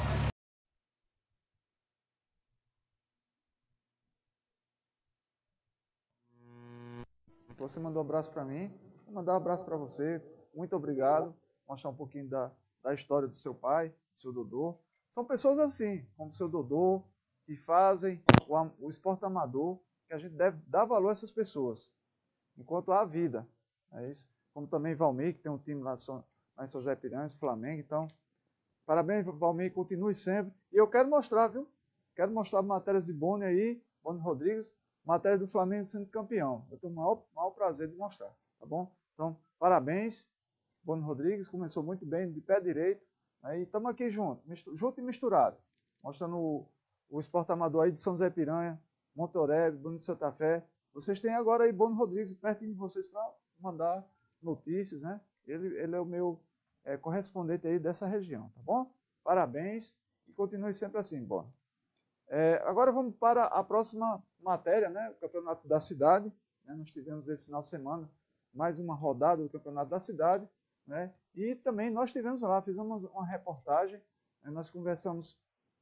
Você mandou um abraço para mim, vou mandar um abraço para você. Muito obrigado. Mostrar um pouquinho da história do seu pai, do seu Dodô. São pessoas assim, como o seu Dodô, que fazem o esporte amador, que a gente deve dar valor a essas pessoas, enquanto há vida. É isso. Como também Valmir, que tem um time lá em São José Piranhas, Flamengo. Então, parabéns, Valmir, continue sempre. E eu quero mostrar, viu? Quero mostrar matérias de Boni aí, Boni Rodrigues, matéria do Flamengo sendo campeão. Eu tenho o maior prazer de mostrar, tá bom? Então, parabéns, Boni Rodrigues, começou muito bem, de pé direito. E estamos aqui junto e misturado, mostrando o esporte amador aí de São José Piranha, Monte Oreb, Bonito de Santa Fé. Vocês têm agora aí Boni Rodrigues perto de vocês para mandar notícias, né? Ele é o meu correspondente aí dessa região, tá bom? Parabéns e continue sempre assim, Boni. Agora vamos para a próxima matéria, né? O Campeonato da Cidade. Né? Nós tivemos esse final de semana mais uma rodada do Campeonato da Cidade, né? E também nós tivemos lá, fizemos uma reportagem, né? Nós conversamos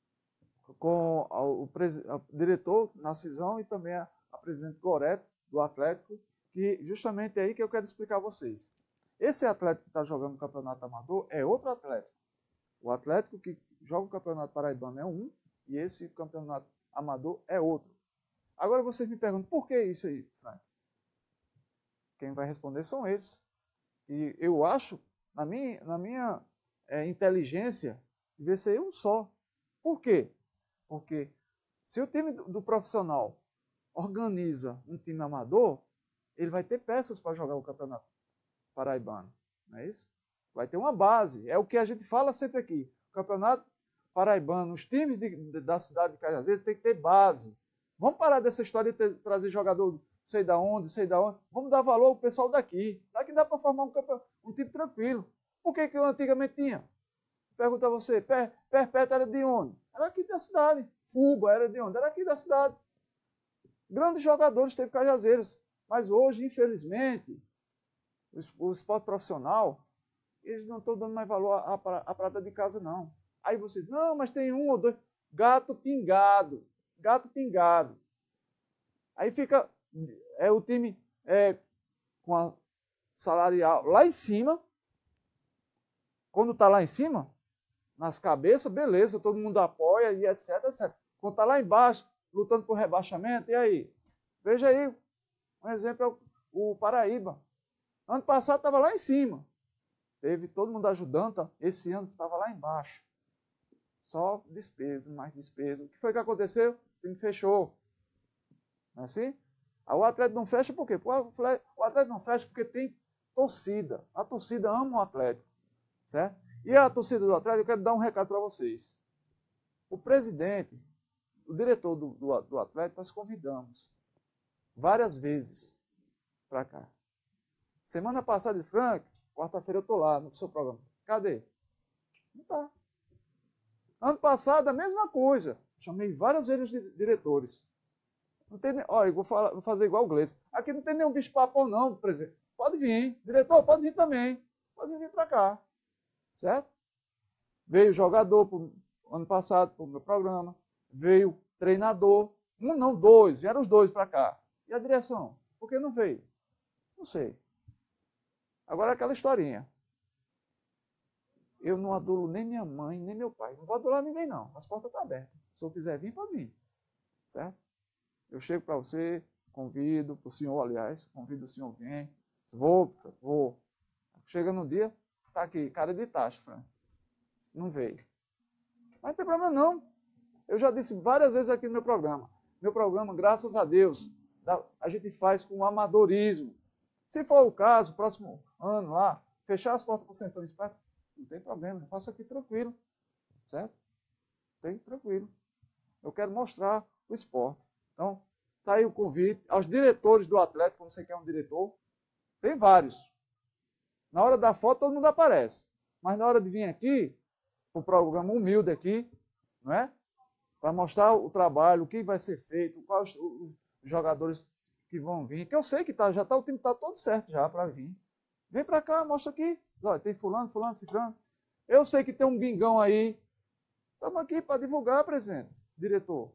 com o diretor Narcisão e também a presidente Goreto, do Atlético, que justamente é aí que eu quero explicar a vocês. Esse Atlético que está jogando o Campeonato Amador é outro Atlético. O Atlético que joga o Campeonato Paraibano é um, e esse Campeonato Amador é outro. Agora vocês me perguntam, por que isso aí, Frank? Quem vai responder são eles. E eu acho, na minha inteligência, devia ser um só. Por quê? Porque se o time do profissional organiza um time amador, ele vai ter peças para jogar o Campeonato Paraibano. Não é isso? Vai ter uma base. É o que a gente fala sempre aqui. O Campeonato Paraibano, os times da cidade de Cajazeiras tem que ter base. Vamos parar dessa história de trazer jogador sei da onde. Vamos dar valor ao pessoal daqui. Daqui dá para formar um time tranquilo. Por que antigamente tinha? Pergunta a você, Perpétua era de onde? Era aqui da cidade. Fuba era de onde? Era aqui da cidade. Grandes jogadores teve Cajazeiras. Mas hoje, infelizmente, o esporte profissional, eles não estão dando mais valor à prata de casa, não. Aí você diz, não, mas tem um ou dois. Gato pingado. Aí fica o time com a salarial lá em cima. Quando está lá em cima, nas cabeças, beleza, todo mundo apoia e etc, etc. Quando está lá embaixo, lutando por rebaixamento, e aí? Veja aí, um exemplo é o Paraíba. Ano passado estava lá em cima. Teve todo mundo ajudando, tá? Esse ano estava lá embaixo. Só despesa, mais despesa. O que foi que aconteceu? O time fechou. Não é assim? Aí o Atlético não fecha por quê? O Atlético não fecha porque tem torcida. A torcida ama o Atlético. Certo? E a torcida do Atlético, eu quero dar um recado para vocês. O presidente, o diretor do Atlético, nós convidamos várias vezes para cá. Semana passada, disse, Frank, quarta-feira eu estou lá no seu programa. Cadê? Não está. Ano passado, a mesma coisa. Chamei várias vezes os diretores. Não tem, olha, vou fazer igual o Gleice. Aqui não tem nenhum bicho-papão não, presidente. Pode vir, hein? Diretor, pode vir também. Pode vir para cá. Certo? Veio jogador ano passado para o meu programa. Veio treinador. Um não, dois. Vieram os dois para cá. E a direção? Por que não veio? Não sei. Agora aquela historinha. Eu não adulo nem minha mãe, nem meu pai. Não vou adular ninguém, não. As portas estão abertas. Se eu quiser vir, pode vir. Certo? Eu chego para você, convido, para o senhor, aliás, convido o senhor, vem. Vou. Chega no dia, tá aqui, cara de taxa, Fran. Não veio. Mas não tem problema, não. Eu já disse várias vezes aqui no meu programa. Meu programa, graças a Deus, a gente faz com amadorismo. Se for o caso, próximo ano lá, fechar as portas para o Sertão Esporte, não tem problema, eu faço aqui tranquilo, certo? Tem tranquilo. Eu quero mostrar o esporte. Então, está aí o convite aos diretores do Atlético, quando você quer um diretor, tem vários. Na hora da foto todo mundo aparece, mas na hora de vir aqui, o programa humilde aqui, não é? Para mostrar o trabalho, o que vai ser feito, quais os jogadores que vão vir, que eu sei que o time está todo certo já para vir. Vem para cá, mostra aqui. Olha, tem fulano, ciclano. Eu sei que tem um bingão aí. Estamos aqui para divulgar, presidente, diretor.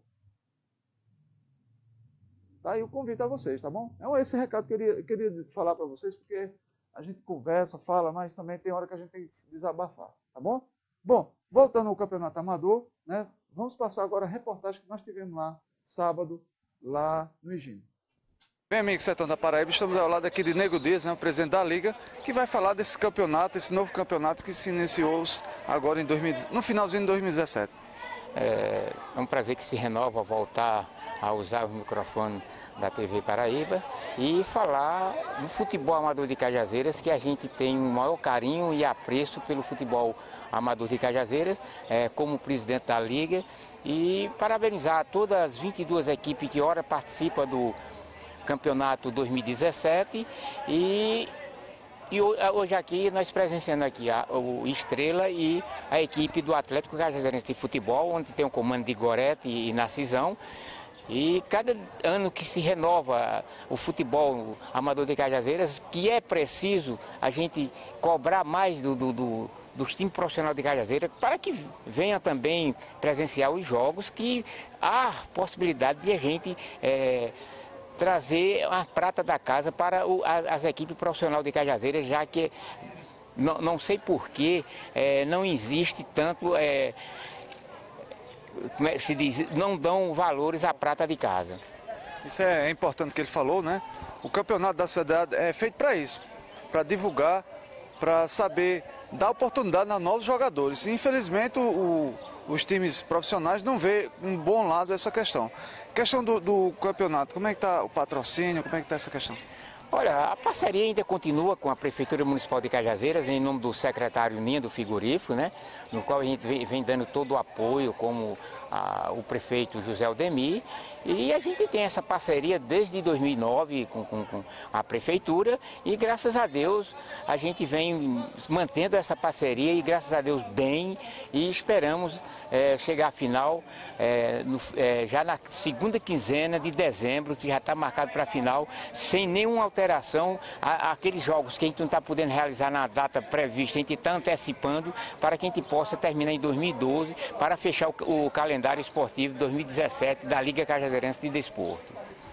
Tá aí o convite a vocês, tá bom? É esse recado que eu queria falar para vocês, porque a gente conversa, fala, mas também tem hora que a gente tem que desabafar, tá bom? Bom, voltando ao Campeonato Amador, né? Vamos passar agora a reportagem que nós tivemos lá, sábado, lá no Higino. Bem, amigo Sertão da Paraíba, estamos ao lado aqui de Nego Dias, né, o presidente da Liga, que vai falar desse campeonato, esse novo campeonato que se iniciou agora no finalzinho de 2017. É um prazer que se renova voltar a usar o microfone da TV Paraíba e falar do futebol amador de Cajazeiras, que a gente tem um maior carinho e apreço pelo futebol amador de Cajazeiras, como presidente da Liga, e parabenizar todas as 22 equipes que ora participam do campeonato 2017 e hoje aqui nós presenciando aqui o Estrela e a equipe do Atlético Cajazeirense de Futebol, onde tem o comando de Gorete e Narcisão. E cada ano que se renova o futebol amador de Cajazeiras, que é preciso a gente cobrar mais dos times profissionais de Cajazeiras para que venha também presenciar os jogos, que há possibilidade de a gente trazer a prata da casa para as equipes profissionais de Cajazeiras, já que não sei porquê não existe tanto, como se diz, não dão valores à prata de casa. Isso é importante que ele falou, né? O campeonato da cidade é feito para isso, para divulgar, para saber dar oportunidade a novos jogadores. Infelizmente, os times profissionais não vê um bom lado essa questão. Questão do campeonato, como é que está o patrocínio, como é que está essa questão? Olha, a parceria ainda continua com a Prefeitura Municipal de Cajazeiras, em nome do secretário Ninho do Frigorífico, né? No qual a gente vem dando todo o apoio, como o prefeito José Aldemir, e a gente tem essa parceria desde 2009 com a Prefeitura, e graças a Deus a gente vem mantendo essa parceria, e graças a Deus bem, e esperamos chegar à final já na segunda quinzena de dezembro, que já está marcado para a final, sem nenhuma alteração. Aqueles jogos que a gente não está podendo realizar na data prevista, a gente está antecipando para que a gente possa terminar em 2012, para fechar o calendário esportivo 2017 da Liga Cajazeirense de Desporto.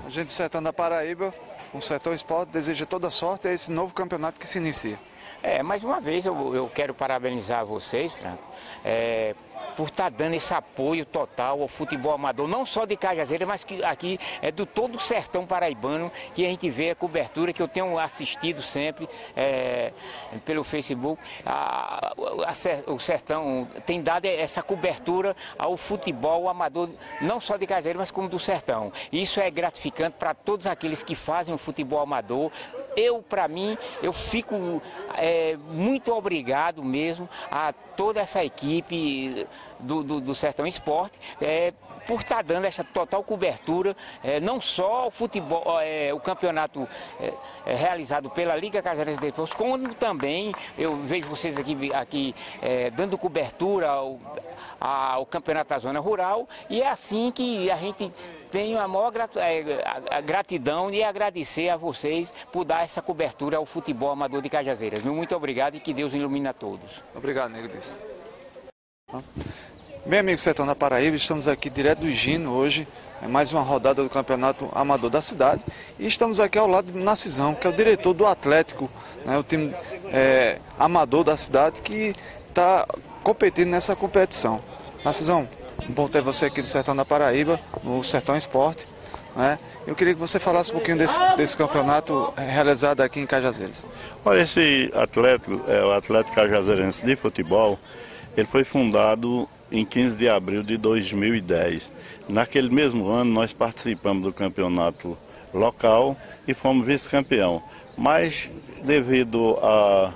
A gente do Sertão da Paraíba, o Sertão Esporte, deseja toda sorte a esse novo campeonato que se inicia. Mais uma vez eu quero parabenizar vocês, Franco, por estar dando esse apoio total ao futebol amador, não só de Cajazeiras, mas que aqui é do todo o sertão paraibano, que a gente vê a cobertura que eu tenho assistido sempre pelo Facebook. O sertão tem dado essa cobertura ao futebol amador, não só de Cajazeiras, mas como do sertão. Isso é gratificante para todos aqueles que fazem o futebol amador. Para mim, eu fico muito obrigado mesmo a toda essa equipe do Sertão Esporte por estar dando essa total cobertura, não só o futebol, o campeonato realizado pela Liga Cajazeirense de Desportos, como também eu vejo vocês aqui dando cobertura ao campeonato da zona rural, e é assim que a gente tem a maior gratidão e agradecer a vocês por dar essa cobertura ao futebol amador de Cajazeiras. Muito obrigado e que Deus ilumine a todos. Obrigado, nego Diz. Bem, amigo Sertão da Paraíba, estamos aqui direto do Higino hoje, mais uma rodada do Campeonato Amador da cidade, e estamos aqui ao lado do Narcisão, que é o diretor do Atlético, né, o time amador da cidade que está competindo nessa competição. Narcisão, bom ter você aqui do Sertão da Paraíba, no Sertão Esporte, né? Eu queria que você falasse um pouquinho desse campeonato realizado aqui em Cajazeiras. Olha, esse Atlético, o Atlético Cajazeirense de Futebol, ele foi fundado em 15 de abril de 2010. Naquele mesmo ano nós participamos do campeonato local e fomos vice-campeão. Mas devido a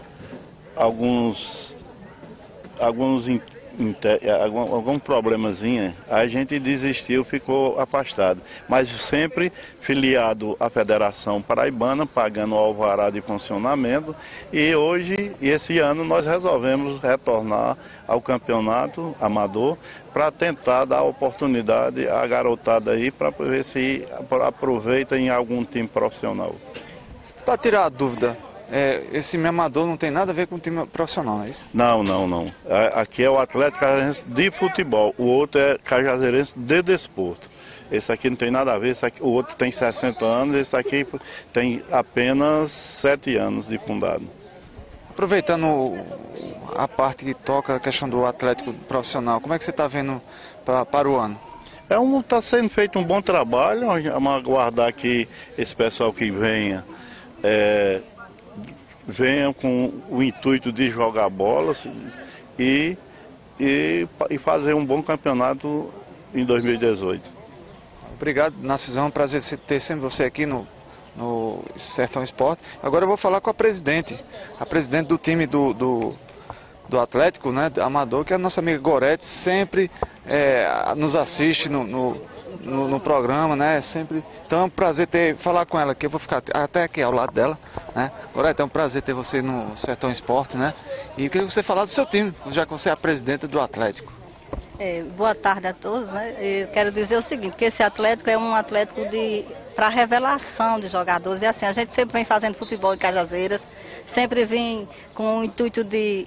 algum problemazinho, a gente desistiu, ficou afastado. Mas sempre filiado à Federação Paraibana, pagando o alvará de funcionamento. E esse ano, nós resolvemos retornar ao campeonato amador para tentar dar oportunidade à garotada aí, para ver se aproveita em algum time profissional. Para tirar a dúvida, esse time amador não tem nada a ver com o time profissional, não é isso? Não. Aqui é o Atlético Cajazeirense de Futebol, o outro é Cajazeirense de Desporto. Esse aqui não tem nada a ver, o outro tem 60 anos, esse aqui tem apenas 7 anos de fundado. Aproveitando a parte que toca a questão do Atlético profissional, como é que você está vendo para o ano? Está sendo feito um bom trabalho, vamos aguardar que esse pessoal que venham com o intuito de jogar bola e fazer um bom campeonato em 2018. Obrigado, Narcisão, é um prazer ter sempre você aqui no Sertão Esporte. Agora eu vou falar com a presidente do time do Atlético, né, amador, que é a nossa amiga Gorete, sempre nos assiste no programa, né? Sempre. Então é um prazer falar com ela, que eu vou ficar até aqui ao lado dela, né? Gorete, é um prazer ter você no Sertão Esporte, né? E eu queria que você falasse do seu time, já que você é a presidenta do Atlético. Boa tarde a todos, né? Eu quero dizer o seguinte, que esse Atlético é um Atlético para revelação de jogadores. E assim, a gente sempre vem fazendo futebol em Cajazeiras, sempre vem com o intuito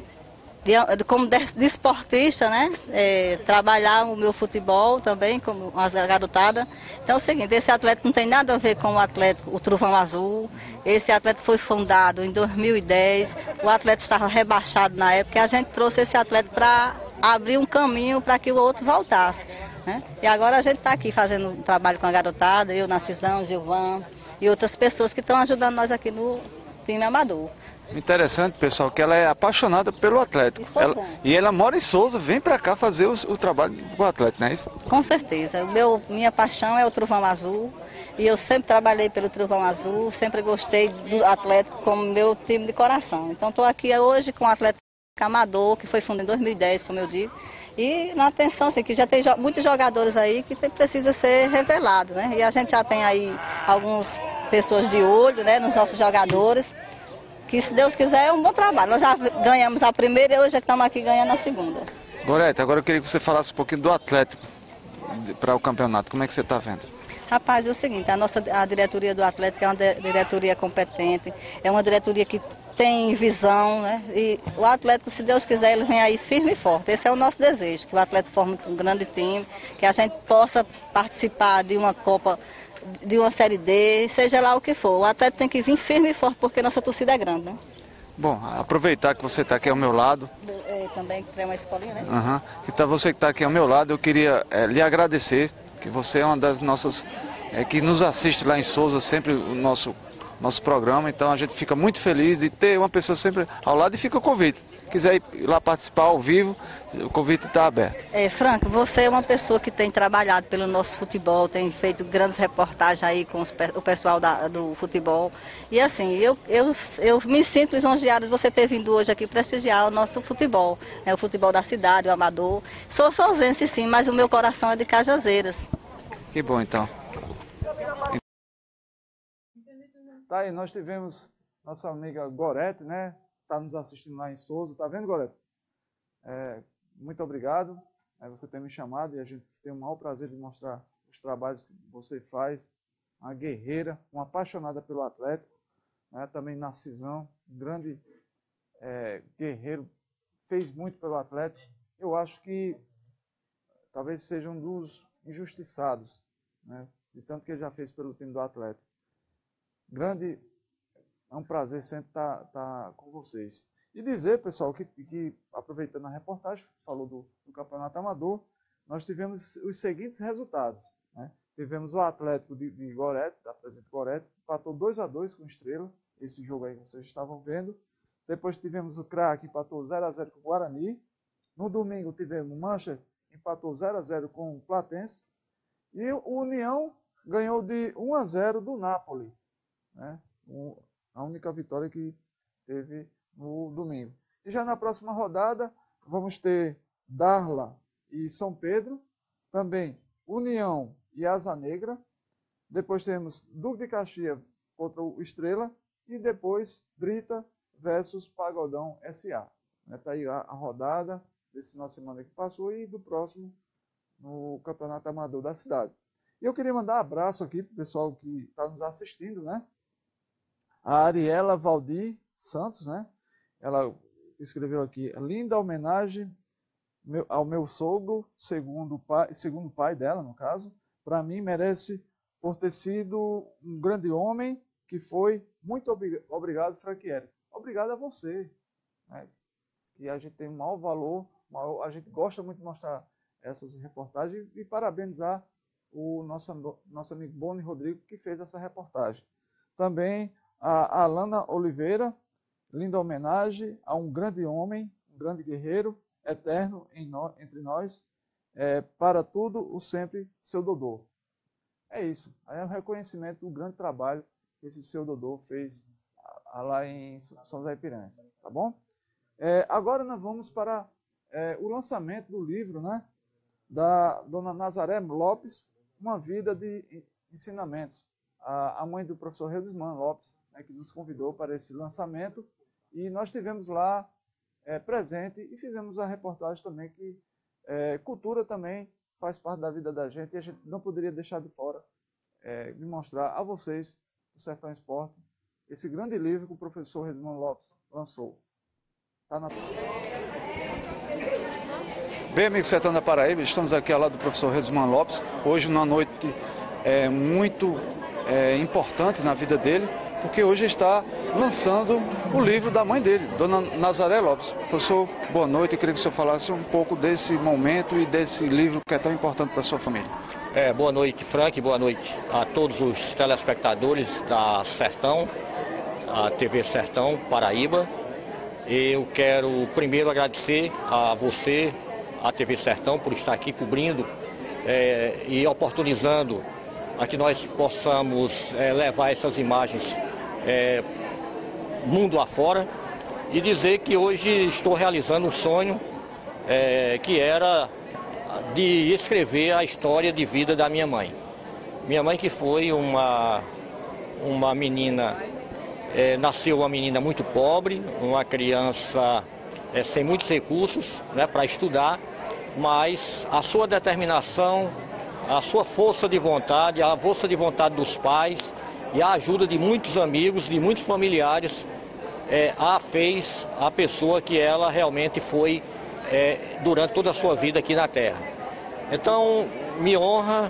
como desportista, né? Trabalhar o meu futebol também, como as garotadas. Então é o seguinte, esse Atlético não tem nada a ver com o Atlético, o Trovão Azul. Esse Atlético foi fundado em 2010, o Atlético estava rebaixado na época, e a gente trouxe esse Atlético para abrir um caminho para que o outro voltasse, né? E agora a gente está aqui fazendo um trabalho com a garotada, eu, Narcisão, Gilvan e outras pessoas que estão ajudando nós aqui no time amador. Interessante, pessoal, que ela é apaixonada pelo Atlético. E ela mora em Souza, vem para cá fazer o trabalho com o Atlético, não é isso? Com certeza. Minha paixão é o Trovão Azul. E eu sempre trabalhei pelo Trovão Azul, sempre gostei do Atlético como meu time de coração. Então estou aqui hoje com o Atlético Amador, que foi fundado em 2010, como eu digo. E na atenção, assim, que já tem muitos jogadores aí que precisa ser revelado, né? E a gente já tem aí algumas pessoas de olho, né, nos nossos jogadores. Que se Deus quiser é um bom trabalho. Nós já ganhamos a primeira e hoje estamos aqui ganhando a segunda. Gorete, agora eu queria que você falasse um pouquinho do Atlético para o campeonato. Como é que você está vendo? Rapaz, é o seguinte, a diretoria do Atlético é uma diretoria competente, é uma diretoria que tem visão, né? E o Atlético, se Deus quiser, ele vem aí firme e forte. Esse é o nosso desejo, que o Atlético forme um grande time, que a gente possa participar de uma Copa de uma Série D, seja lá o que for. O atleta tem que vir firme e forte, porque nossa torcida é grande, né? Bom, aproveitar que você está aqui ao meu lado. Também tem uma escolinha, né? Você que está aqui ao meu lado, eu queria lhe agradecer, que você é uma das nossas, que nos assiste lá em Souza, sempre o nosso programa. Então a gente fica muito feliz de ter uma pessoa sempre ao lado, e fica o convite. Quiser ir lá participar ao vivo, o convite está aberto. Franco, você é uma pessoa que tem trabalhado pelo nosso futebol, tem feito grandes reportagens aí com o pessoal do futebol. E assim, eu me sinto lisonjeada de você ter vindo hoje aqui prestigiar o nosso futebol. O futebol da cidade, o amador. Sou souzense sim, mas o meu coração é de Cajazeiras. Que bom então. Tá aí, nós tivemos nossa amiga Gorete, né? Está nos assistindo lá em Souza. Tá vendo, Gorete? Muito obrigado. Você ter me chamado, e a gente tem o maior prazer de mostrar os trabalhos que você faz. Uma guerreira, uma apaixonada pelo Atlético, né? Também Narcisão, um grande guerreiro, fez muito pelo Atlético. Eu acho que talvez seja um dos injustiçados, né? De tanto que ele já fez pelo time do Atlético. É um prazer sempre estar com vocês. E dizer, pessoal, que aproveitando a reportagem, falou do Campeonato Amador, nós tivemos os seguintes resultados, né? Tivemos o Atlético de Gorete, da Presidente Gorete, empatou 2-2 com o Estrela, esse jogo aí que vocês estavam vendo. Depois tivemos o Crack, empatou 0-0 com o Guarani. No domingo tivemos o Manchester, empatou 0-0 com o Platense. E o União ganhou de 1-0 do Napoli, né? A única vitória que teve no domingo. E já na próxima rodada, vamos ter Darla e São Pedro. Também União e Asa Negra. Depois temos Duque de Caxias contra o Estrela. E depois Brita versus Pagodão SA. Está aí a rodada desse final de semana que passou e do próximo no Campeonato Amador da cidade. E eu queria mandar um abraço aqui para o pessoal que está nos assistindo, né? A Ariela Valdir Santos, né? Ela escreveu aqui: linda homenagem ao meu sogro, segundo o pai dela, no caso. Para mim, merece por ter sido um grande homem que foi. Muito obrigado, Franquieri. Obrigado a você, né? Que a gente tem um maior valor, a gente gosta muito de mostrar essas reportagens, e parabenizar o nosso amigo Boni Rodrigo, que fez essa reportagem. Também a Alana Oliveira, linda homenagem a um grande homem, um grande guerreiro, eterno entre nós, para tudo o sempre, seu Dodô. É isso, é um reconhecimento do grande trabalho que esse seu Dodô fez lá em São José Piranhas, tá bom? Agora nós vamos para o lançamento do livro, né, da dona Nazaré Lopes, Uma Vida de Ensinamentos, a mãe do professor Redisman Lopes, né, que nos convidou para esse lançamento, e nós tivemos lá presente e fizemos a reportagem também, que cultura também faz parte da vida da gente, e a gente não poderia deixar de fora de mostrar a vocês, do Sertão Esporte, esse grande livro que o professor Redisman Lopes lançou. Tá na... Bem, amigo Sertão da Paraíba, estamos aqui ao lado do professor Redisman Lopes, hoje numa noite muito importante na vida dele, porque hoje está lançando o livro da mãe dele, dona Nazaré Lopes. Professor, boa noite, eu queria que o senhor falasse um pouco desse momento e desse livro que é tão importante para a sua família. Boa noite, Frank, boa noite a todos os telespectadores da Sertão, a TV Sertão Paraíba. Eu quero primeiro agradecer a você, a TV Sertão, por estar aqui cobrindo e oportunizando a que nós possamos levar essas imagens mundo afora, e dizer que hoje estou realizando um sonho que era de escrever a história de vida da minha mãe. Minha mãe, que foi uma menina, nasceu uma menina muito pobre, uma criança sem muitos recursos, né, para estudar, mas a sua determinação, a sua força de vontade, a força de vontade dos pais e a ajuda de muitos amigos, de muitos familiares, a fez a pessoa que ela realmente foi durante toda a sua vida aqui na Terra. Então, me honra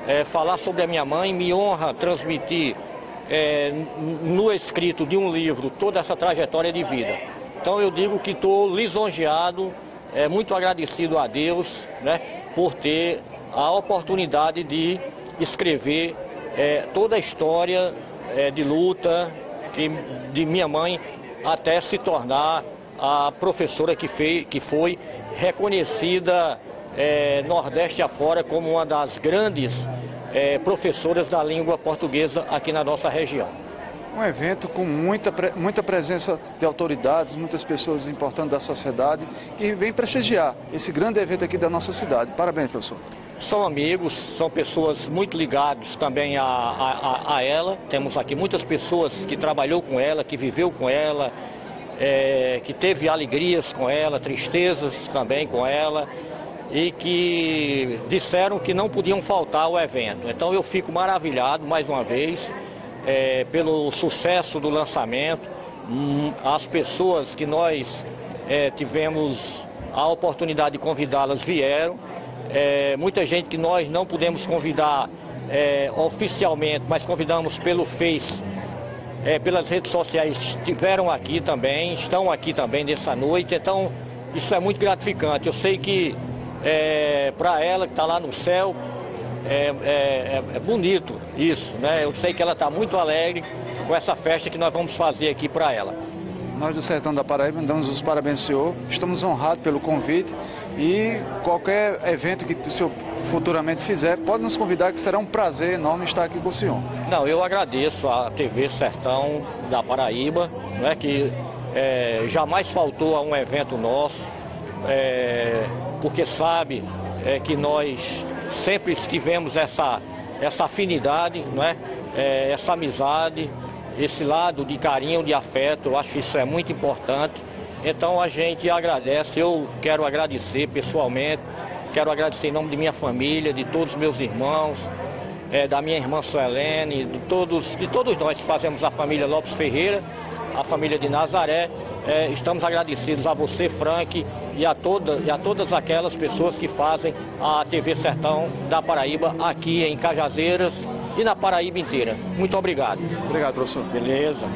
falar sobre a minha mãe, me honra transmitir no escrito de um livro toda essa trajetória de vida. Então eu digo que estou lisonjeado, muito agradecido a Deus, né, por ter a oportunidade de escrever toda a história de luta de minha mãe até se tornar a professora que foi reconhecida Nordeste afora como uma das grandes professoras da língua portuguesa aqui na nossa região. Um evento com muita presença de autoridades, muitas pessoas importantes da sociedade que vêm prestigiar esse grande evento aqui da nossa cidade. Parabéns, professor. São amigos, são pessoas muito ligadas também a ela. Temos aqui muitas pessoas que trabalhou com ela, que viveu com ela, que teve alegrias com ela, tristezas também com ela, e que disseram que não podiam faltar ao evento. Então eu fico maravilhado mais uma vez pelo sucesso do lançamento. As pessoas que nós tivemos a oportunidade de convidá-las vieram. Muita gente que nós não pudemos convidar oficialmente, mas convidamos pelo Face, pelas redes sociais, estiveram aqui também, estão aqui também nessa noite. Então isso é muito gratificante. Eu sei que para ela que está lá no céu, é bonito isso, né? Eu sei que ela está muito alegre com essa festa que nós vamos fazer aqui para ela. Nós do Sertão da Paraíba damos os parabéns ao senhor, estamos honrados pelo convite e qualquer evento que o senhor futuramente fizer, pode nos convidar, que será um prazer enorme estar aqui com o senhor. Não, eu agradeço a TV Sertão da Paraíba, né, que jamais faltou a um evento nosso, porque sabe que nós sempre tivemos essa afinidade, não é? Essa amizade, esse lado de carinho, de afeto. Eu acho que isso é muito importante. Então a gente agradece. Eu quero agradecer pessoalmente, quero agradecer em nome de minha família, de todos os meus irmãos, da minha irmã Suelene, de todos nós que fazemos a família Lopes Ferreira, a família de Nazaré. Estamos agradecidos a você, Frank, e a todas aquelas pessoas que fazem a TV Sertão da Paraíba aqui em Cajazeiras e na Paraíba inteira. Muito obrigado. Obrigado, professor. Beleza.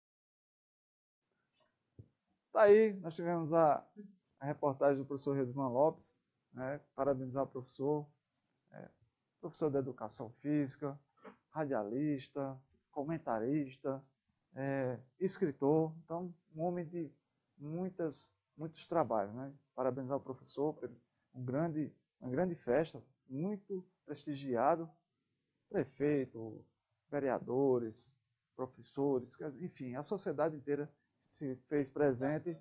Tá aí, nós tivemos a reportagem do professor Resman Lopes, né? Parabenizar o professor, professor de Educação Física, radialista, comentarista, escritor, então um homem de muitos trabalhos, né? Parabenizar o professor por uma grande festa, muito prestigiado, prefeito, vereadores, professores, enfim, a sociedade inteira se fez presente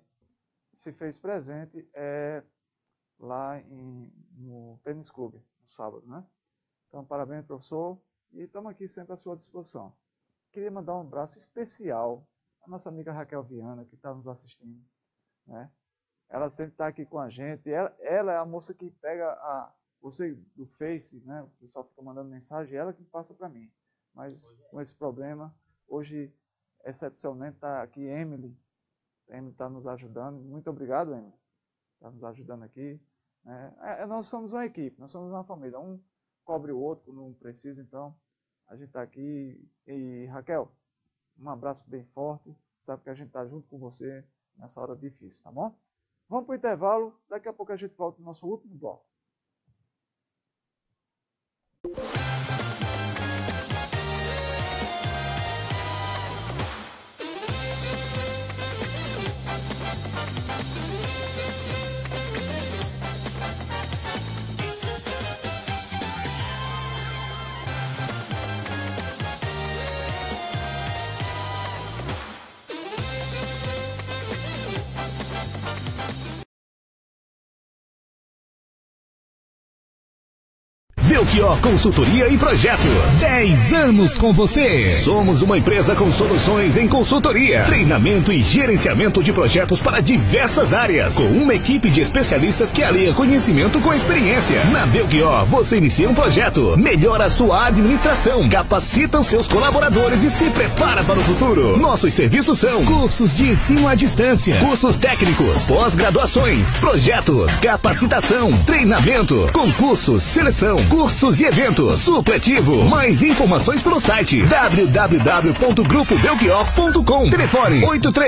lá no Tênis Clube, no sábado, né? Então, parabéns, professor, e estamos aqui sempre à sua disposição. Queria mandar um abraço especial à nossa amiga Raquel Viana, que está nos assistindo, né? Ela sempre está aqui com a gente. Ela é a moça que pega você do Face, né? O pessoal fica mandando mensagem, ela que passa para mim. Mas com esse problema, hoje, excepcionalmente, está aqui Emily. A Emily está nos ajudando. Muito obrigado, Emily. Está nos ajudando aqui, né? Nós somos uma equipe, nós somos uma família. Um cobre o outro quando não precisa, então a gente está aqui. E Raquel, um abraço bem forte. Sabe que a gente está junto com você nessa hora difícil, tá bom? Vamos para o intervalo. Daqui a pouco a gente volta no nosso último bloco. Belchior Consultoria e Projetos. 10 anos com você. Somos uma empresa com soluções em consultoria, treinamento e gerenciamento de projetos para diversas áreas, com uma equipe de especialistas que alia conhecimento com experiência. Na Belchior, você inicia um projeto, melhora a sua administração, capacita os seus colaboradores e se prepara para o futuro. Nossos serviços são cursos de ensino à distância, cursos técnicos, pós-graduações, projetos, capacitação, treinamento, concursos, seleção, cursos cursos e eventos. Supletivo. Mais informações pelo site www.grupobelchior.com. Telefone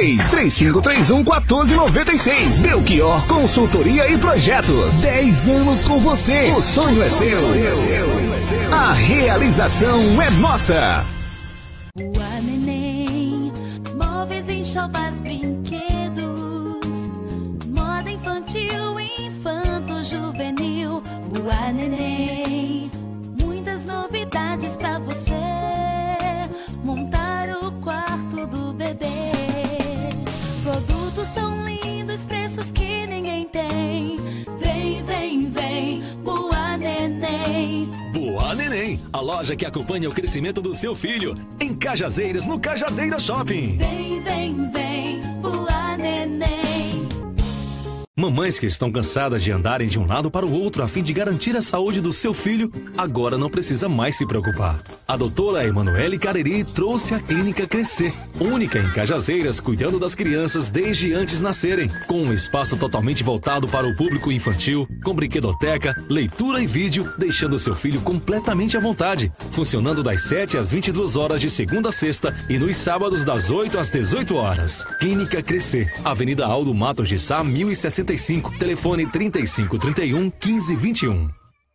83-3531-1496. Belchior Consultoria e Projetos. 10 anos com você. O sonho é seu. A realização é nossa. Boa neném, móveis, enxovas, brinquedos, moda infantil, infanto, juvenil. Boa neném, muitas novidades pra você montar o quarto do bebê. Produtos tão lindos, preços que ninguém tem. Vem, vem, vem, Boa Neném. Boa Neném, a loja que acompanha o crescimento do seu filho. Em Cajazeiras, no Cajazeiras Shopping. Vem, vem, vem, Boa Neném. Mamães que estão cansadas de andarem de um lado para o outro a fim de garantir a saúde do seu filho, agora não precisa mais se preocupar. A doutora Emanuele Careri trouxe a Clínica Crescer, única em Cajazeiras, cuidando das crianças desde antes nascerem, com um espaço totalmente voltado para o público infantil, com brinquedoteca, leitura e vídeo, deixando seu filho completamente à vontade, funcionando das 7 às 22 horas de segunda a sexta e nos sábados das 8 às 18 horas. Clínica Crescer, Avenida Aldo Matos de Sá, 1065, telefone 3531-1521.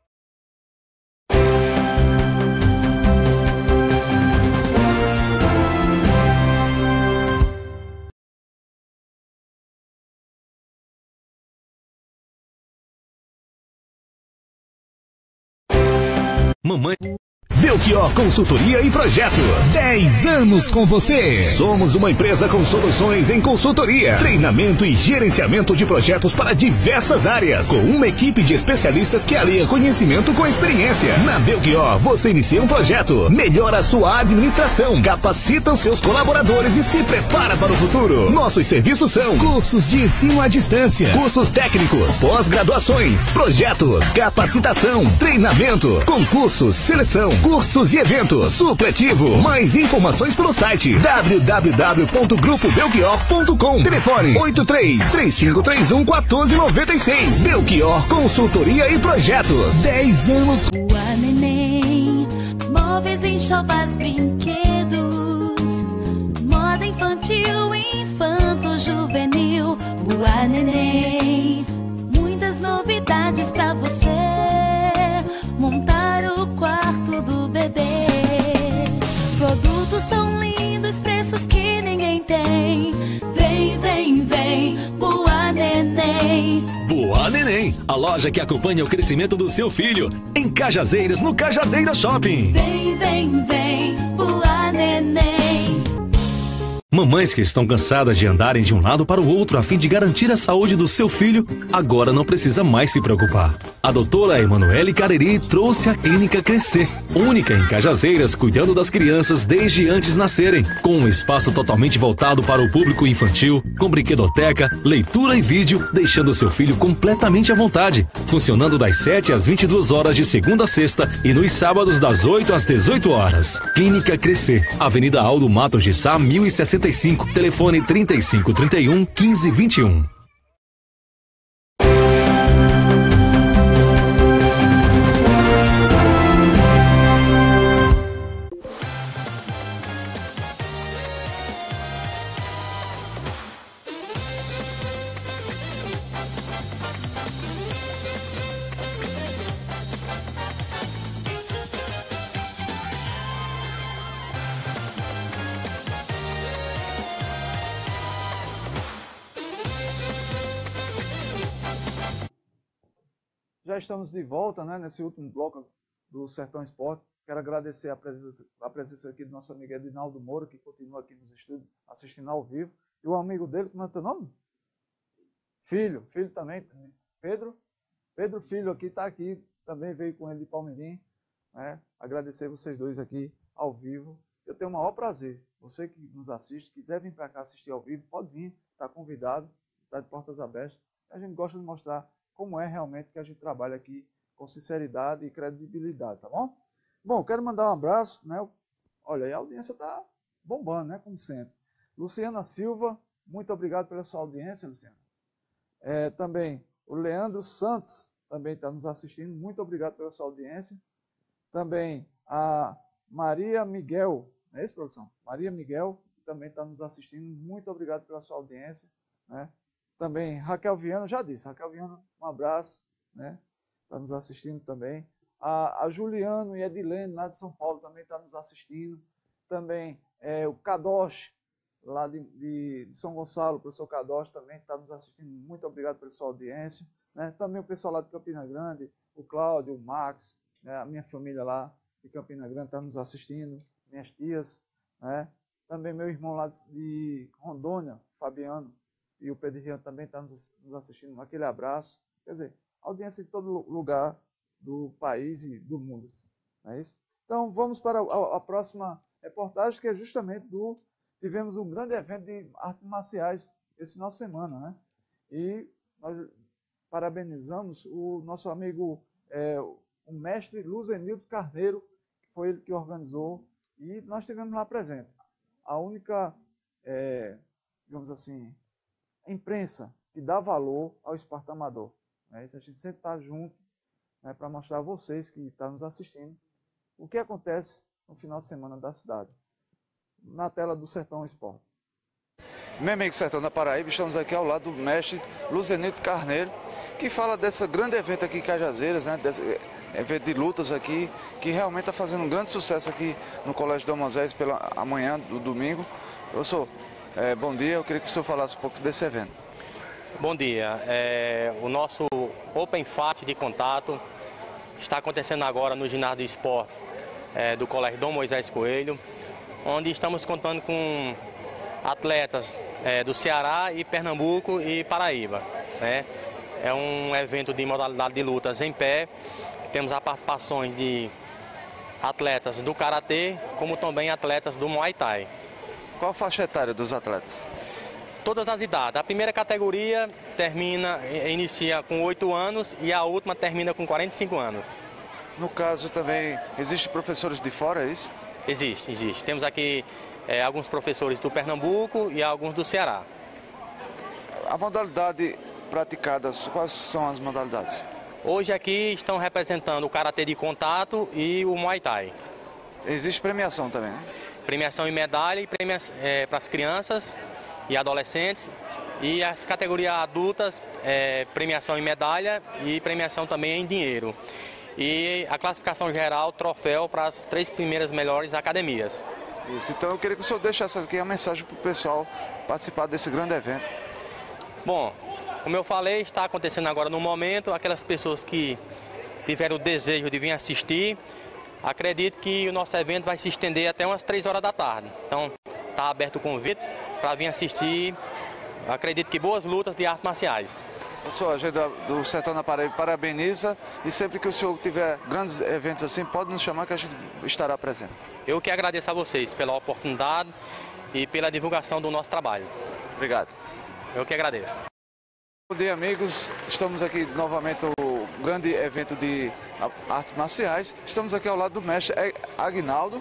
Mamãe. Belchior Consultoria e Projetos. 10 anos com você. Somos uma empresa com soluções em consultoria, treinamento e gerenciamento de projetos para diversas áreas, com uma equipe de especialistas que alia conhecimento com experiência. Na Belchior, você inicia um projeto, melhora a sua administração, capacita os seus colaboradores e se prepara para o futuro. Nossos serviços são cursos de ensino à distância, cursos técnicos, pós-graduações, projetos, capacitação, treinamento, concursos, seleção, cursos e eventos. Supletivo. Mais informações pelo site www.grupobelchior.com. Telefone 83-3531-1496. Belchior Consultoria e Projetos. 10 anos. Boa Neném, móveis, enxovas, brinquedos, moda infantil, infanto, juvenil. Boa Neném, muitas novidades pra você montar o quarto do bebê. Produtos tão lindos, preços que ninguém tem. Vem, vem, vem, Boa Neném. Boa Neném, a loja que acompanha o crescimento do seu filho. Em Cajazeiras, no Cajazeiras Shopping. Vem, vem, vem, Boa Neném. Mamães que estão cansadas de andarem de um lado para o outro a fim de garantir a saúde do seu filho, agora não precisa mais se preocupar. A doutora Emanuele Careri trouxe a Clínica Crescer, única em Cajazeiras, cuidando das crianças desde antes nascerem, com um espaço totalmente voltado para o público infantil, com brinquedoteca, leitura e vídeo, deixando seu filho completamente à vontade, funcionando das 7 às 22 horas de segunda a sexta e nos sábados das 8 às 18 horas. Clínica Crescer, Avenida Aldo Matos de Sá, 1065, telefone 3531-1521. Já estamos de volta, né, nesse último bloco do Sertão Esporte. Quero agradecer a presença aqui do nosso amigo Edinaldo Moura, que continua aqui nos estúdios assistindo ao vivo. E o amigo dele, como é o teu nome? Filho também. Pedro Filho aqui, está aqui, também veio com ele de Palmeirim. Né? Agradecer vocês dois aqui ao vivo. Eu tenho o maior prazer. Você que nos assiste, quiser vir para cá assistir ao vivo, pode vir, está convidado, está de portas abertas. A gente gosta de mostrar como é realmente que a gente trabalha aqui com sinceridade e credibilidade, tá bom? Bom, quero mandar um abraço, né? Olha, aí a audiência está bombando, né? Como sempre. Luciana Silva, muito obrigado pela sua audiência, Luciana. Também o Leandro Santos também está nos assistindo, muito obrigado pela sua audiência. Também a Maria Miguel, não é isso, produção? Maria Miguel também está nos assistindo. Muito obrigado pela sua audiência, né? Também Raquel Viana, já disse, Raquel Viana, um abraço, né? Está nos assistindo também. A Juliano e Edilene, lá de São Paulo, também está nos assistindo. Também o Kadosh, lá de São Gonçalo, o professor Kadosh também está nos assistindo. Muito obrigado pela sua audiência, né? Também o pessoal lá de Campina Grande, o Cláudio, o Max, né? A minha família lá de Campina Grande está nos assistindo, minhas tias, né? Também meu irmão lá de Rondônia, Fabiano, e o Pedro também está nos assistindo. Aquele abraço. Quer dizer, audiência de todo lugar do país e do mundo. Não é isso? Então, vamos para a próxima reportagem, que é justamente tivemos um grande evento de artes marciais esse final de semana, né? E nós parabenizamos o nosso amigo, o mestre Luzenildo Carneiro, que foi ele que organizou, e nós estivemos lá presente. A única, digamos assim, imprensa que dá valor ao esporte amador. Né? Isso a gente sempre está junto, né, para mostrar a vocês que estão nos assistindo o que acontece no final de semana da cidade. Na tela do Sertão Esporte. Meu amigo Sertão da Paraíba, estamos aqui ao lado do mestre Luzenildo Carneiro, que fala desse grande evento aqui em Cajazeiras, né, desse evento de lutas aqui, que realmente está fazendo um grande sucesso aqui no Colégio Dom Moisés pela amanhã do domingo. Professor, bom dia, eu queria que o senhor falasse um pouco desse evento. Bom dia, o nosso Open Fight de contato está acontecendo agora no ginásio de esporte do Colégio Dom Moisés Coelho, onde estamos contando com atletas do Ceará e Pernambuco e Paraíba, né? É um evento de modalidade de lutas em pé. Temos a participação de atletas do Karatê, como também atletas do Muay Thai. Qual a faixa etária dos atletas? Todas as idades. A primeira categoria inicia com 8 anos e a última termina com 45 anos. No caso também, existem professores de fora, é isso? Existe. Temos aqui alguns professores do Pernambuco e alguns do Ceará. A modalidade praticada, quais são as modalidades? Hoje aqui estão representando o Karatê de contato e o Muay Thai. Existe premiação também, né? Premiação em medalha e para as crianças e adolescentes. E as categorias adultas, premiação em medalha e premiação também em dinheiro. E a classificação geral, troféu para as 3 primeiras melhores academias. Isso, então eu queria que o senhor deixasse aqui a mensagem para o pessoal participar desse grande evento. Bom, como eu falei, está acontecendo agora no momento, aquelas pessoas que tiveram o desejo de vir assistir, acredito que o nosso evento vai se estender até umas 3 horas da tarde. Então, está aberto o convite para vir assistir, acredito que boas lutas de artes marciais. Professor, a gente do Sertão da Paraíba parabeniza, e sempre que o senhor tiver grandes eventos assim, pode nos chamar que a gente estará presente. Eu que agradeço a vocês pela oportunidade e pela divulgação do nosso trabalho. Obrigado. Eu que agradeço. Bom dia, amigos. Estamos aqui novamente no grande evento de artes marciais. Estamos aqui ao lado do mestre Aguinaldo,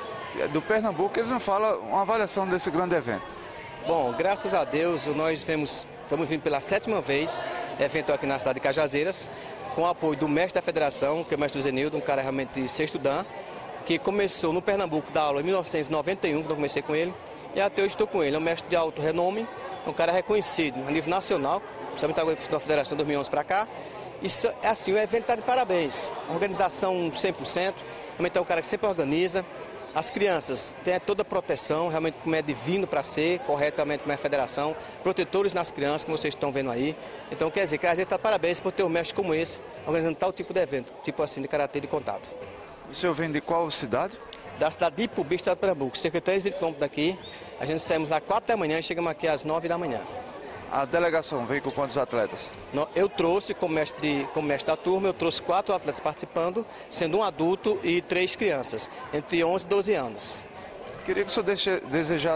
do Pernambuco. Eles nos falam uma avaliação desse grande evento. Bom, graças a Deus, nós estamos vindo pela 7ª vez, evento aqui na cidade de Cajazeiras, com o apoio do mestre da federação, que é o mestre Luzenildo, um cara realmente de sexto dan, que começou no Pernambuco da aula em 1991, quando eu comecei com ele, e até hoje estou com ele. É um mestre de alto renome, um cara reconhecido a nível nacional, principalmente na federação 2011 para cá. Isso é assim, o evento está de parabéns. Organização 100%, realmente é um cara que sempre organiza. As crianças têm toda a proteção, realmente como é divino para ser, corretamente como é a federação, protetores nas crianças, como vocês estão vendo aí. Então quer dizer que a gente está de parabéns por ter um mestre como esse, organizando tal tipo de evento, tipo assim de karatê de contato. O senhor vem de qual cidade? Da cidade de Ipubi, estado de Pernambuco, cerca de 3 km daqui. A gente saímos lá 4 da manhã e chegamos aqui às 9 da manhã. A delegação veio com quantos atletas? Eu trouxe, como mestre da turma, eu trouxe 4 atletas participando, sendo um adulto e 3 crianças, entre 11 e 12 anos. Queria que o senhor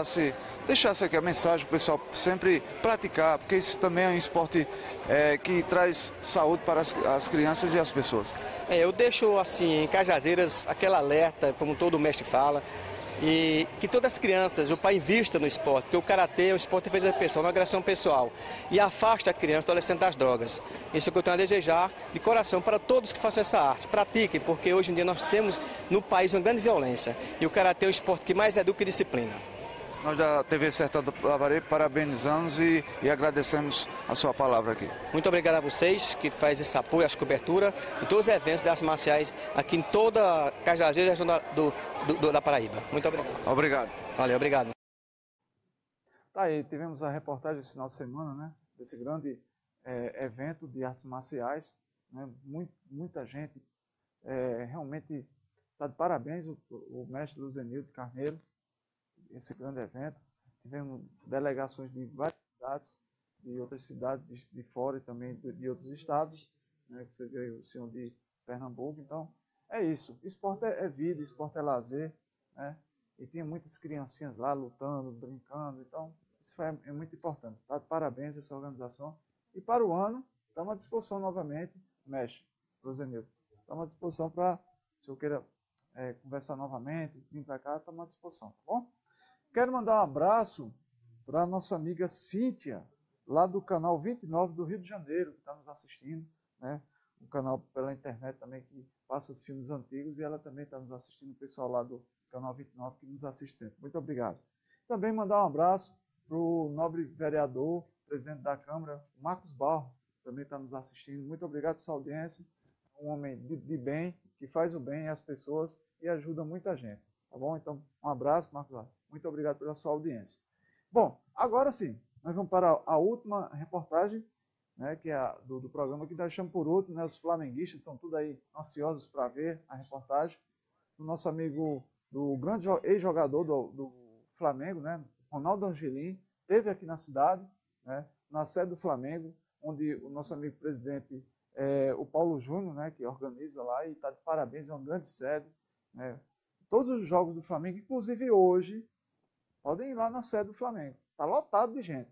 deixasse aqui a mensagem para o pessoal sempre praticar, porque isso também é um esporte que traz saúde para as crianças e as pessoas. Eu deixo assim, em Cajazeiras, aquele alerta, como todo mestre fala, e que todas as crianças, o pai invista no esporte, porque o karatê é um esporte de defesa pessoal, uma agressão pessoal, e afasta a criança e adolescente das drogas. Isso é o que eu tenho a desejar de coração para todos que façam essa arte. Pratiquem, porque hoje em dia nós temos no país uma grande violência, e o karatê é o esporte que mais educa e disciplina. Nós da TV Sertão do Paraíba parabenizamos e agradecemos a sua palavra aqui. Muito obrigado a vocês que fazem esse apoio, essa cobertura de todos os eventos das artes marciais aqui em toda Cajazeiras e a região da Paraíba. Muito obrigado. Obrigado. Valeu, obrigado. Tá aí, tivemos a reportagem esse final de semana, né? Desse grande evento de artes marciais, né? Muita gente realmente está de parabéns, o mestre Luzenildo Carneiro, esse grande evento. Tivemos delegações de várias cidades, de outras cidades de fora e também de outros estados, né? Você vê o senhor de Pernambuco. Então, é isso. Esporte é vida, esporte é lazer, né? E tinha muitas criancinhas lá lutando, brincando. Então, isso é muito importante. Tá de parabéns essa organização. E para o ano, estamos à disposição novamente, mestre Luzenildo. Estamos à disposição para, se eu queira conversar novamente, vir para cá, estamos à disposição, tá bom? Quero mandar um abraço para a nossa amiga Cíntia, lá do canal 29 do Rio de Janeiro, que está nos assistindo, né? Um canal pela internet também que passa filmes antigos, e ela também está nos assistindo, o pessoal lá do canal 29 que nos assiste sempre. Muito obrigado. Também mandar um abraço para o nobre vereador, presidente da Câmara, Marcos Barro, que também está nos assistindo. Muito obrigado pela sua audiência. Um homem de bem, que faz o bem às pessoas e ajuda muita gente. Tá bom? Então, um abraço, Marcos Barro. Muito obrigado pela sua audiência. Bom, agora sim, nós vamos para a última reportagem, né, que é a do programa que nós chamamos por último, né? Os flamenguistas estão tudo aí ansiosos para ver a reportagem do nosso amigo, do grande ex-jogador do Flamengo, né, Ronaldo Angelim, esteve aqui na cidade, né, na sede do Flamengo, onde o nosso amigo presidente, o Paulo Júnior, né, que organiza lá, e está de parabéns, é uma grande sede, né? Todos os jogos do Flamengo, inclusive hoje, podem ir lá na sede do Flamengo. Está lotado de gente.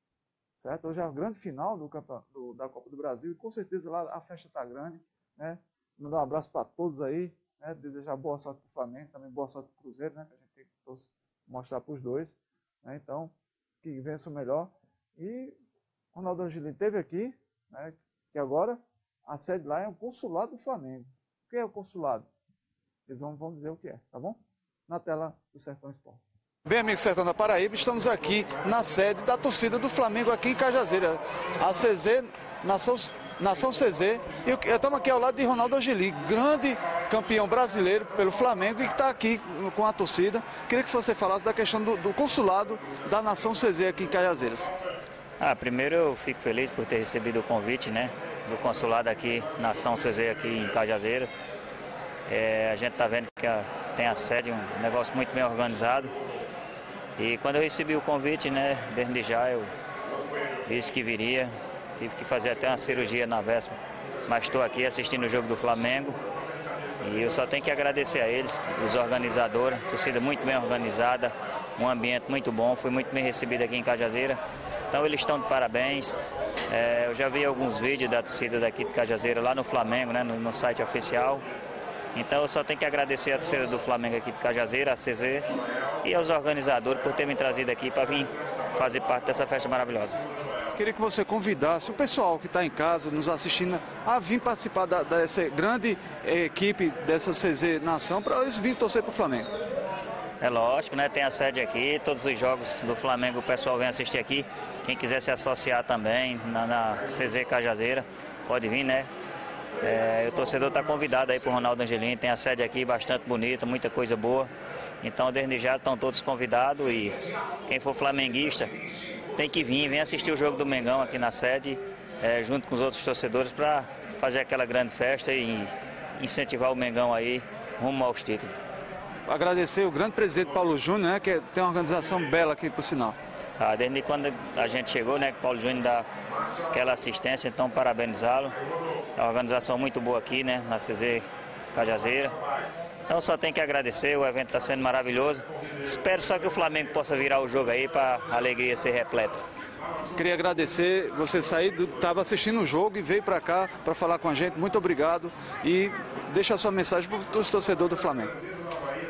Certo? Hoje é a grande final da Copa do Brasil, e com certeza lá a festa está grande, né? Mandar um abraço para todos aí, né? Desejar boa sorte para o Flamengo, também boa sorte para o Cruzeiro, né? Que a gente tem que mostrar para os dois, né? Então, que vença o melhor. E o Ronaldo Angelim esteve aqui, né? Que agora a sede lá é o consulado do Flamengo. O que é o consulado? Eles vão dizer o que é, tá bom? Na tela do Sertão Esporte. Bem, amigo Sertão da Paraíba, estamos aqui na sede da torcida do Flamengo aqui em Cajazeiras. A CZ, Nação CZ, e estamos aqui ao lado de Ronaldo Angelim, grande campeão brasileiro pelo Flamengo, e que está aqui com a torcida. Queria que você falasse da questão do consulado da Nação CZ aqui em Cajazeiras. Primeiro eu fico feliz por ter recebido o convite, né, do consulado aqui, Nação CZ aqui em Cajazeiras. A gente está vendo que tem a sede, um negócio muito bem organizado. E quando eu recebi o convite, né, desde já eu disse que viria. Tive que fazer até uma cirurgia na véspera, mas estou aqui assistindo o jogo do Flamengo. E eu só tenho que agradecer a eles, os organizadores, torcida muito bem organizada, um ambiente muito bom, fui muito bem recebido aqui em Cajazeiras. Então eles estão de parabéns. Eu já vi alguns vídeos da torcida daqui de Cajazeiras lá no Flamengo, né, no site oficial. Então eu só tenho que agradecer a torcida do Flamengo aqui de Cajazeiras, a CZ, e aos organizadores por terem me trazido aqui para vir fazer parte dessa festa maravilhosa. Queria que você convidasse o pessoal que está em casa, nos assistindo, a vir participar dessa grande equipe dessa CZ Nação, para eles virem torcer para o Flamengo. É lógico, né? Tem a sede aqui, todos os jogos do Flamengo o pessoal vem assistir aqui. Quem quiser se associar também na CZ Cajazeiras, pode vir, né? O torcedor está convidado aí para o Ronaldo Angelim, tem a sede aqui bastante bonita, muita coisa boa. Então, desde já estão todos convidados, e quem for flamenguista tem que vir, vem assistir o jogo do Mengão aqui na sede, junto com os outros torcedores, para fazer aquela grande festa e incentivar o Mengão aí rumo aos títulos. Agradecer o grande presidente Paulo Júnior, né, que tem uma organização bela aqui, por sinal. Desde quando a gente chegou, né, que o Paulo Júnior dá aquela assistência, então parabenizá-lo. É uma organização muito boa aqui, né, na CZ Cajazeiras. Então só tem que agradecer, o evento está sendo maravilhoso. Espero só que o Flamengo possa virar o jogo aí para a alegria ser repleta. Queria agradecer, você estava assistindo o jogo e veio para cá para falar com a gente. Muito obrigado, e deixa a sua mensagem para os torcedores do Flamengo.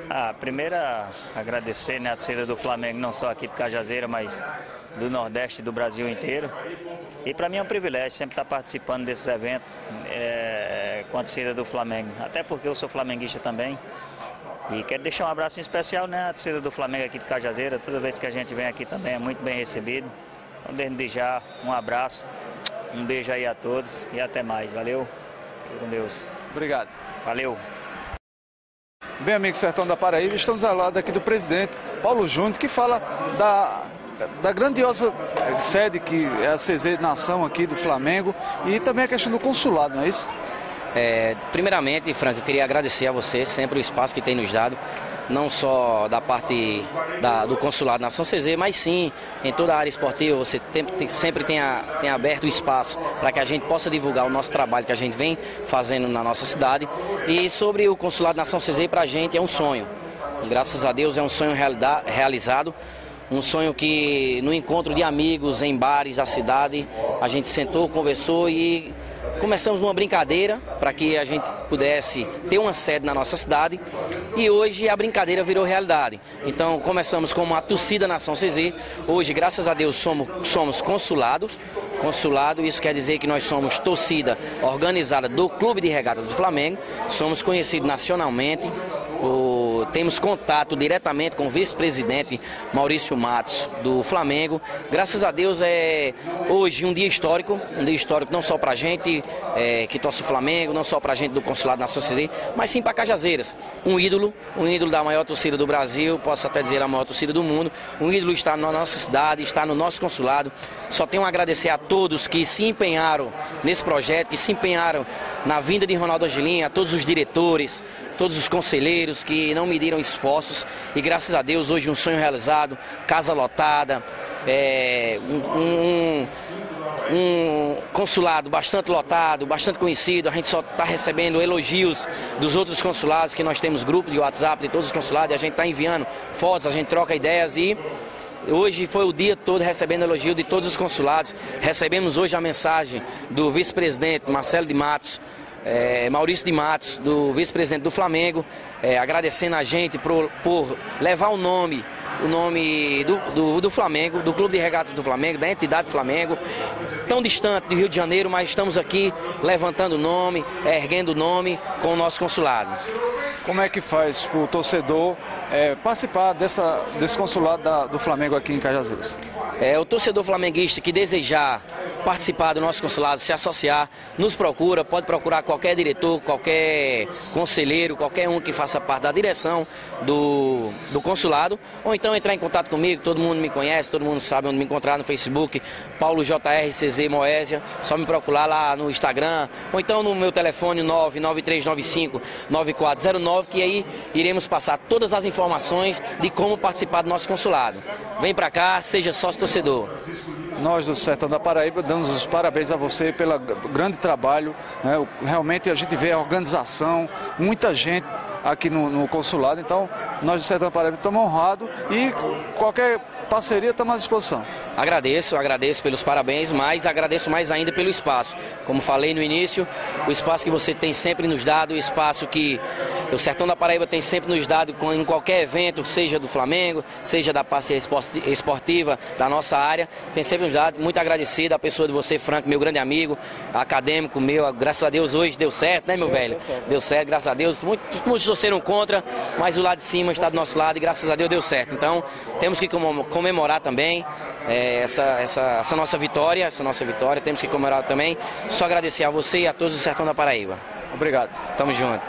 Primeiro, agradecer, né, a torcida do Flamengo, não só aqui de Cajazeira, mas do Nordeste e do Brasil inteiro. E para mim é um privilégio sempre estar participando desses eventos com a torcida do Flamengo, até porque eu sou flamenguista também. E quero deixar um abraço em especial, né, à torcida do Flamengo aqui de Cajazeira. Toda vez que a gente vem aqui também é muito bem recebido. Então, desde já, um abraço, um beijo aí a todos e até mais. Valeu, fique com Deus. Obrigado. Valeu. Bem, amigo Sertão da Paraíba, estamos ao lado aqui do presidente Paulo Júnior, que fala da grandiosa sede que é a CZ Nação aqui do Flamengo e também a questão do consulado, não é isso? Primeiramente, Frank, eu queria agradecer a você sempre o espaço que tem nos dado, não só da parte do consulado Nação CZ, mas sim em toda a área esportiva. Você sempre tem aberto o espaço para que a gente possa divulgar o nosso trabalho que a gente vem fazendo na nossa cidade. E sobre o consulado Nação CZ, para a gente é um sonho. Graças a Deus é um sonho realizado. Um sonho que no encontro de amigos em bares da cidade, a gente sentou, conversou e começamos numa brincadeira para que a gente pudesse ter uma sede na nossa cidade e hoje a brincadeira virou realidade. Então começamos como a torcida Nação CZ, hoje graças a Deus somos consulado, isso quer dizer que nós somos torcida organizada do Clube de Regatas do Flamengo, somos conhecidos nacionalmente, temos contato diretamente com o vice-presidente Maurício Matos do Flamengo. Graças a Deus é hoje um dia histórico não só para a gente que torce o Flamengo, não só para a gente do Consulado Nação CZ, mas sim para Cajazeiras. Um ídolo da maior torcida do Brasil, posso até dizer a maior torcida do mundo. Um ídolo está na nossa cidade, está no nosso consulado. Só tenho a agradecer a todos que se empenharam nesse projeto, que se empenharam na vinda de Ronaldo Angelim, a todos os diretores, todos os conselheiros que não mediram esforços e graças a Deus hoje um sonho realizado, casa lotada, um consulado bastante lotado, bastante conhecido. A gente só está recebendo elogios dos outros consulados, que nós temos grupo de WhatsApp de todos os consulados, e a gente está enviando fotos, a gente troca ideias e hoje foi o dia todo recebendo elogio de todos os consulados. Recebemos hoje a mensagem do vice-presidente Marcelo de Matos, Maurício de Matos, do vice-presidente do Flamengo, agradecendo a gente por levar o nome do Flamengo, do Clube de Regatas do Flamengo, da entidade Flamengo, tão distante do Rio de Janeiro, mas estamos aqui levantando o nome, erguendo o nome com o nosso consulado. Como é que faz para o torcedor participar desse consulado do Flamengo aqui em Cajazeiras? O torcedor flamenguista que desejar participar do nosso consulado, se associar, nos procura, pode procurar qualquer diretor, qualquer conselheiro, qualquer um que faça parte da direção do consulado, ou então entrar em contato comigo. Todo mundo me conhece, todo mundo sabe onde me encontrar no Facebook, Paulo JRCZ Moésia, só me procurar lá no Instagram, ou então no meu telefone 99395-9409, que aí iremos passar todas as informações de como participar do nosso consulado. Vem pra cá, seja sócio torcedor. Nós do Sertão da Paraíba damos os parabéns a você pelo grande trabalho, né? Realmente a gente vê a organização, muita gente aqui no consulado, então nós do Sertão da Paraíba estamos honrados e qualquer parceria estamos à disposição. Agradeço pelos parabéns, mas agradeço mais ainda pelo espaço. Como falei no início, o espaço que você tem sempre nos dado, o espaço que o Sertão da Paraíba tem sempre nos dado em qualquer evento, seja do Flamengo, seja da parceria esportiva da nossa área, tem sempre nos dado. Muito agradecido a pessoa de você, Frank, meu grande amigo, acadêmico meu, graças a Deus hoje deu certo, né, meu velho? Deu certo, graças a Deus. Muitos torceram contra, mas o lado de cima está do nosso lado e graças a Deus deu certo. Então, temos que comemorar também essa nossa vitória, temos que comemorar também. Só agradecer a você e a todos do Sertão da Paraíba. Obrigado. Tamo junto.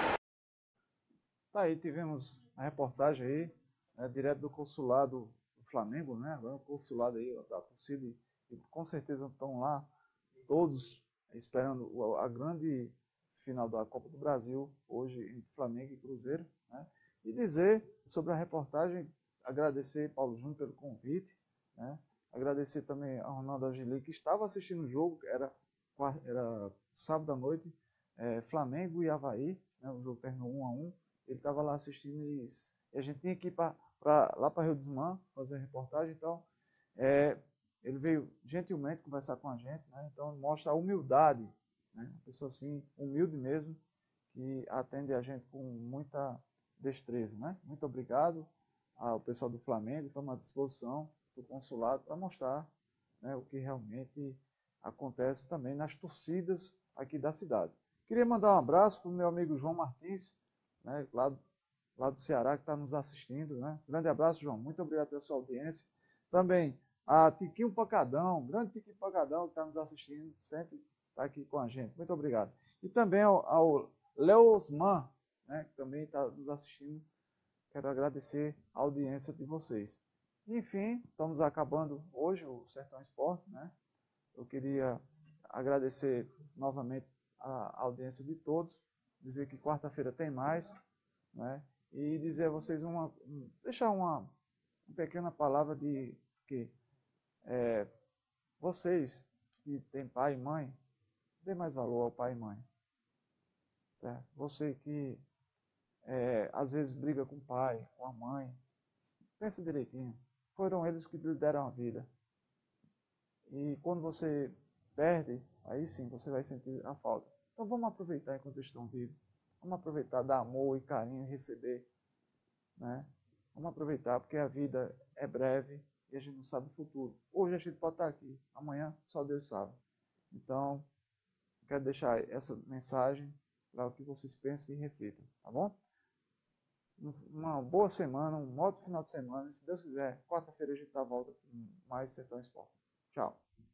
Tá aí, tivemos a reportagem aí, direto do consulado do Flamengo, né? Agora o consulado aí da torcida e com certeza estão lá todos esperando a grande final da Copa do Brasil, hoje entre Flamengo e Cruzeiro, né? E dizer sobre a reportagem, agradecer Paulo Júnior pelo convite, né? Agradecer também a Ronaldo Angelim, que estava assistindo o jogo, era sábado à noite, Flamengo e Avaí, né? O jogo terminou 1-1, ele estava lá assistindo e a gente tinha que ir lá para Rio Desmã fazer a reportagem, então ele veio gentilmente conversar com a gente, né? Então mostra a humildade, né? Uma pessoa assim, humilde mesmo, que atende a gente com muita destreza, né? Muito obrigado ao pessoal do Flamengo, estamos à disposição do consulado para mostrar, né, o que realmente acontece também nas torcidas aqui da cidade. Queria mandar um abraço para o meu amigo João Martins, né, lá do Ceará, que está nos assistindo, né? Grande abraço, João. Muito obrigado pela sua audiência. Também a Tiquinho Pacadão, grande Tiquinho Pacadão, que está nos assistindo, sempre está aqui com a gente. Muito obrigado. E também ao Leosman, né, que também está nos assistindo. Quero agradecer a audiência de vocês. Enfim, estamos acabando hoje o Sertão Esporte, né? Eu queria agradecer novamente a audiência de todos, dizer que quarta-feira tem mais, né? E dizer a vocês deixar uma pequena palavra de que vocês que têm pai e mãe, dê mais valor ao pai e mãe, certo? Você que às vezes briga com o pai, com a mãe, pense direitinho. Foram eles que lhe deram a vida. E quando você perde, aí sim você vai sentir a falta. Então vamos aproveitar enquanto eles estão vivos. Vamos aproveitar, dar amor e carinho e receber, né? Vamos aproveitar, porque a vida é breve e a gente não sabe o futuro. Hoje a gente pode estar aqui, amanhã só Deus sabe. Então, quero deixar essa mensagem para que vocês pensem e reflitam, tá bom? Uma boa semana, um ótimo final de semana. Se Deus quiser, quarta-feira a gente está de volta com mais Sertão Esporte. Tchau.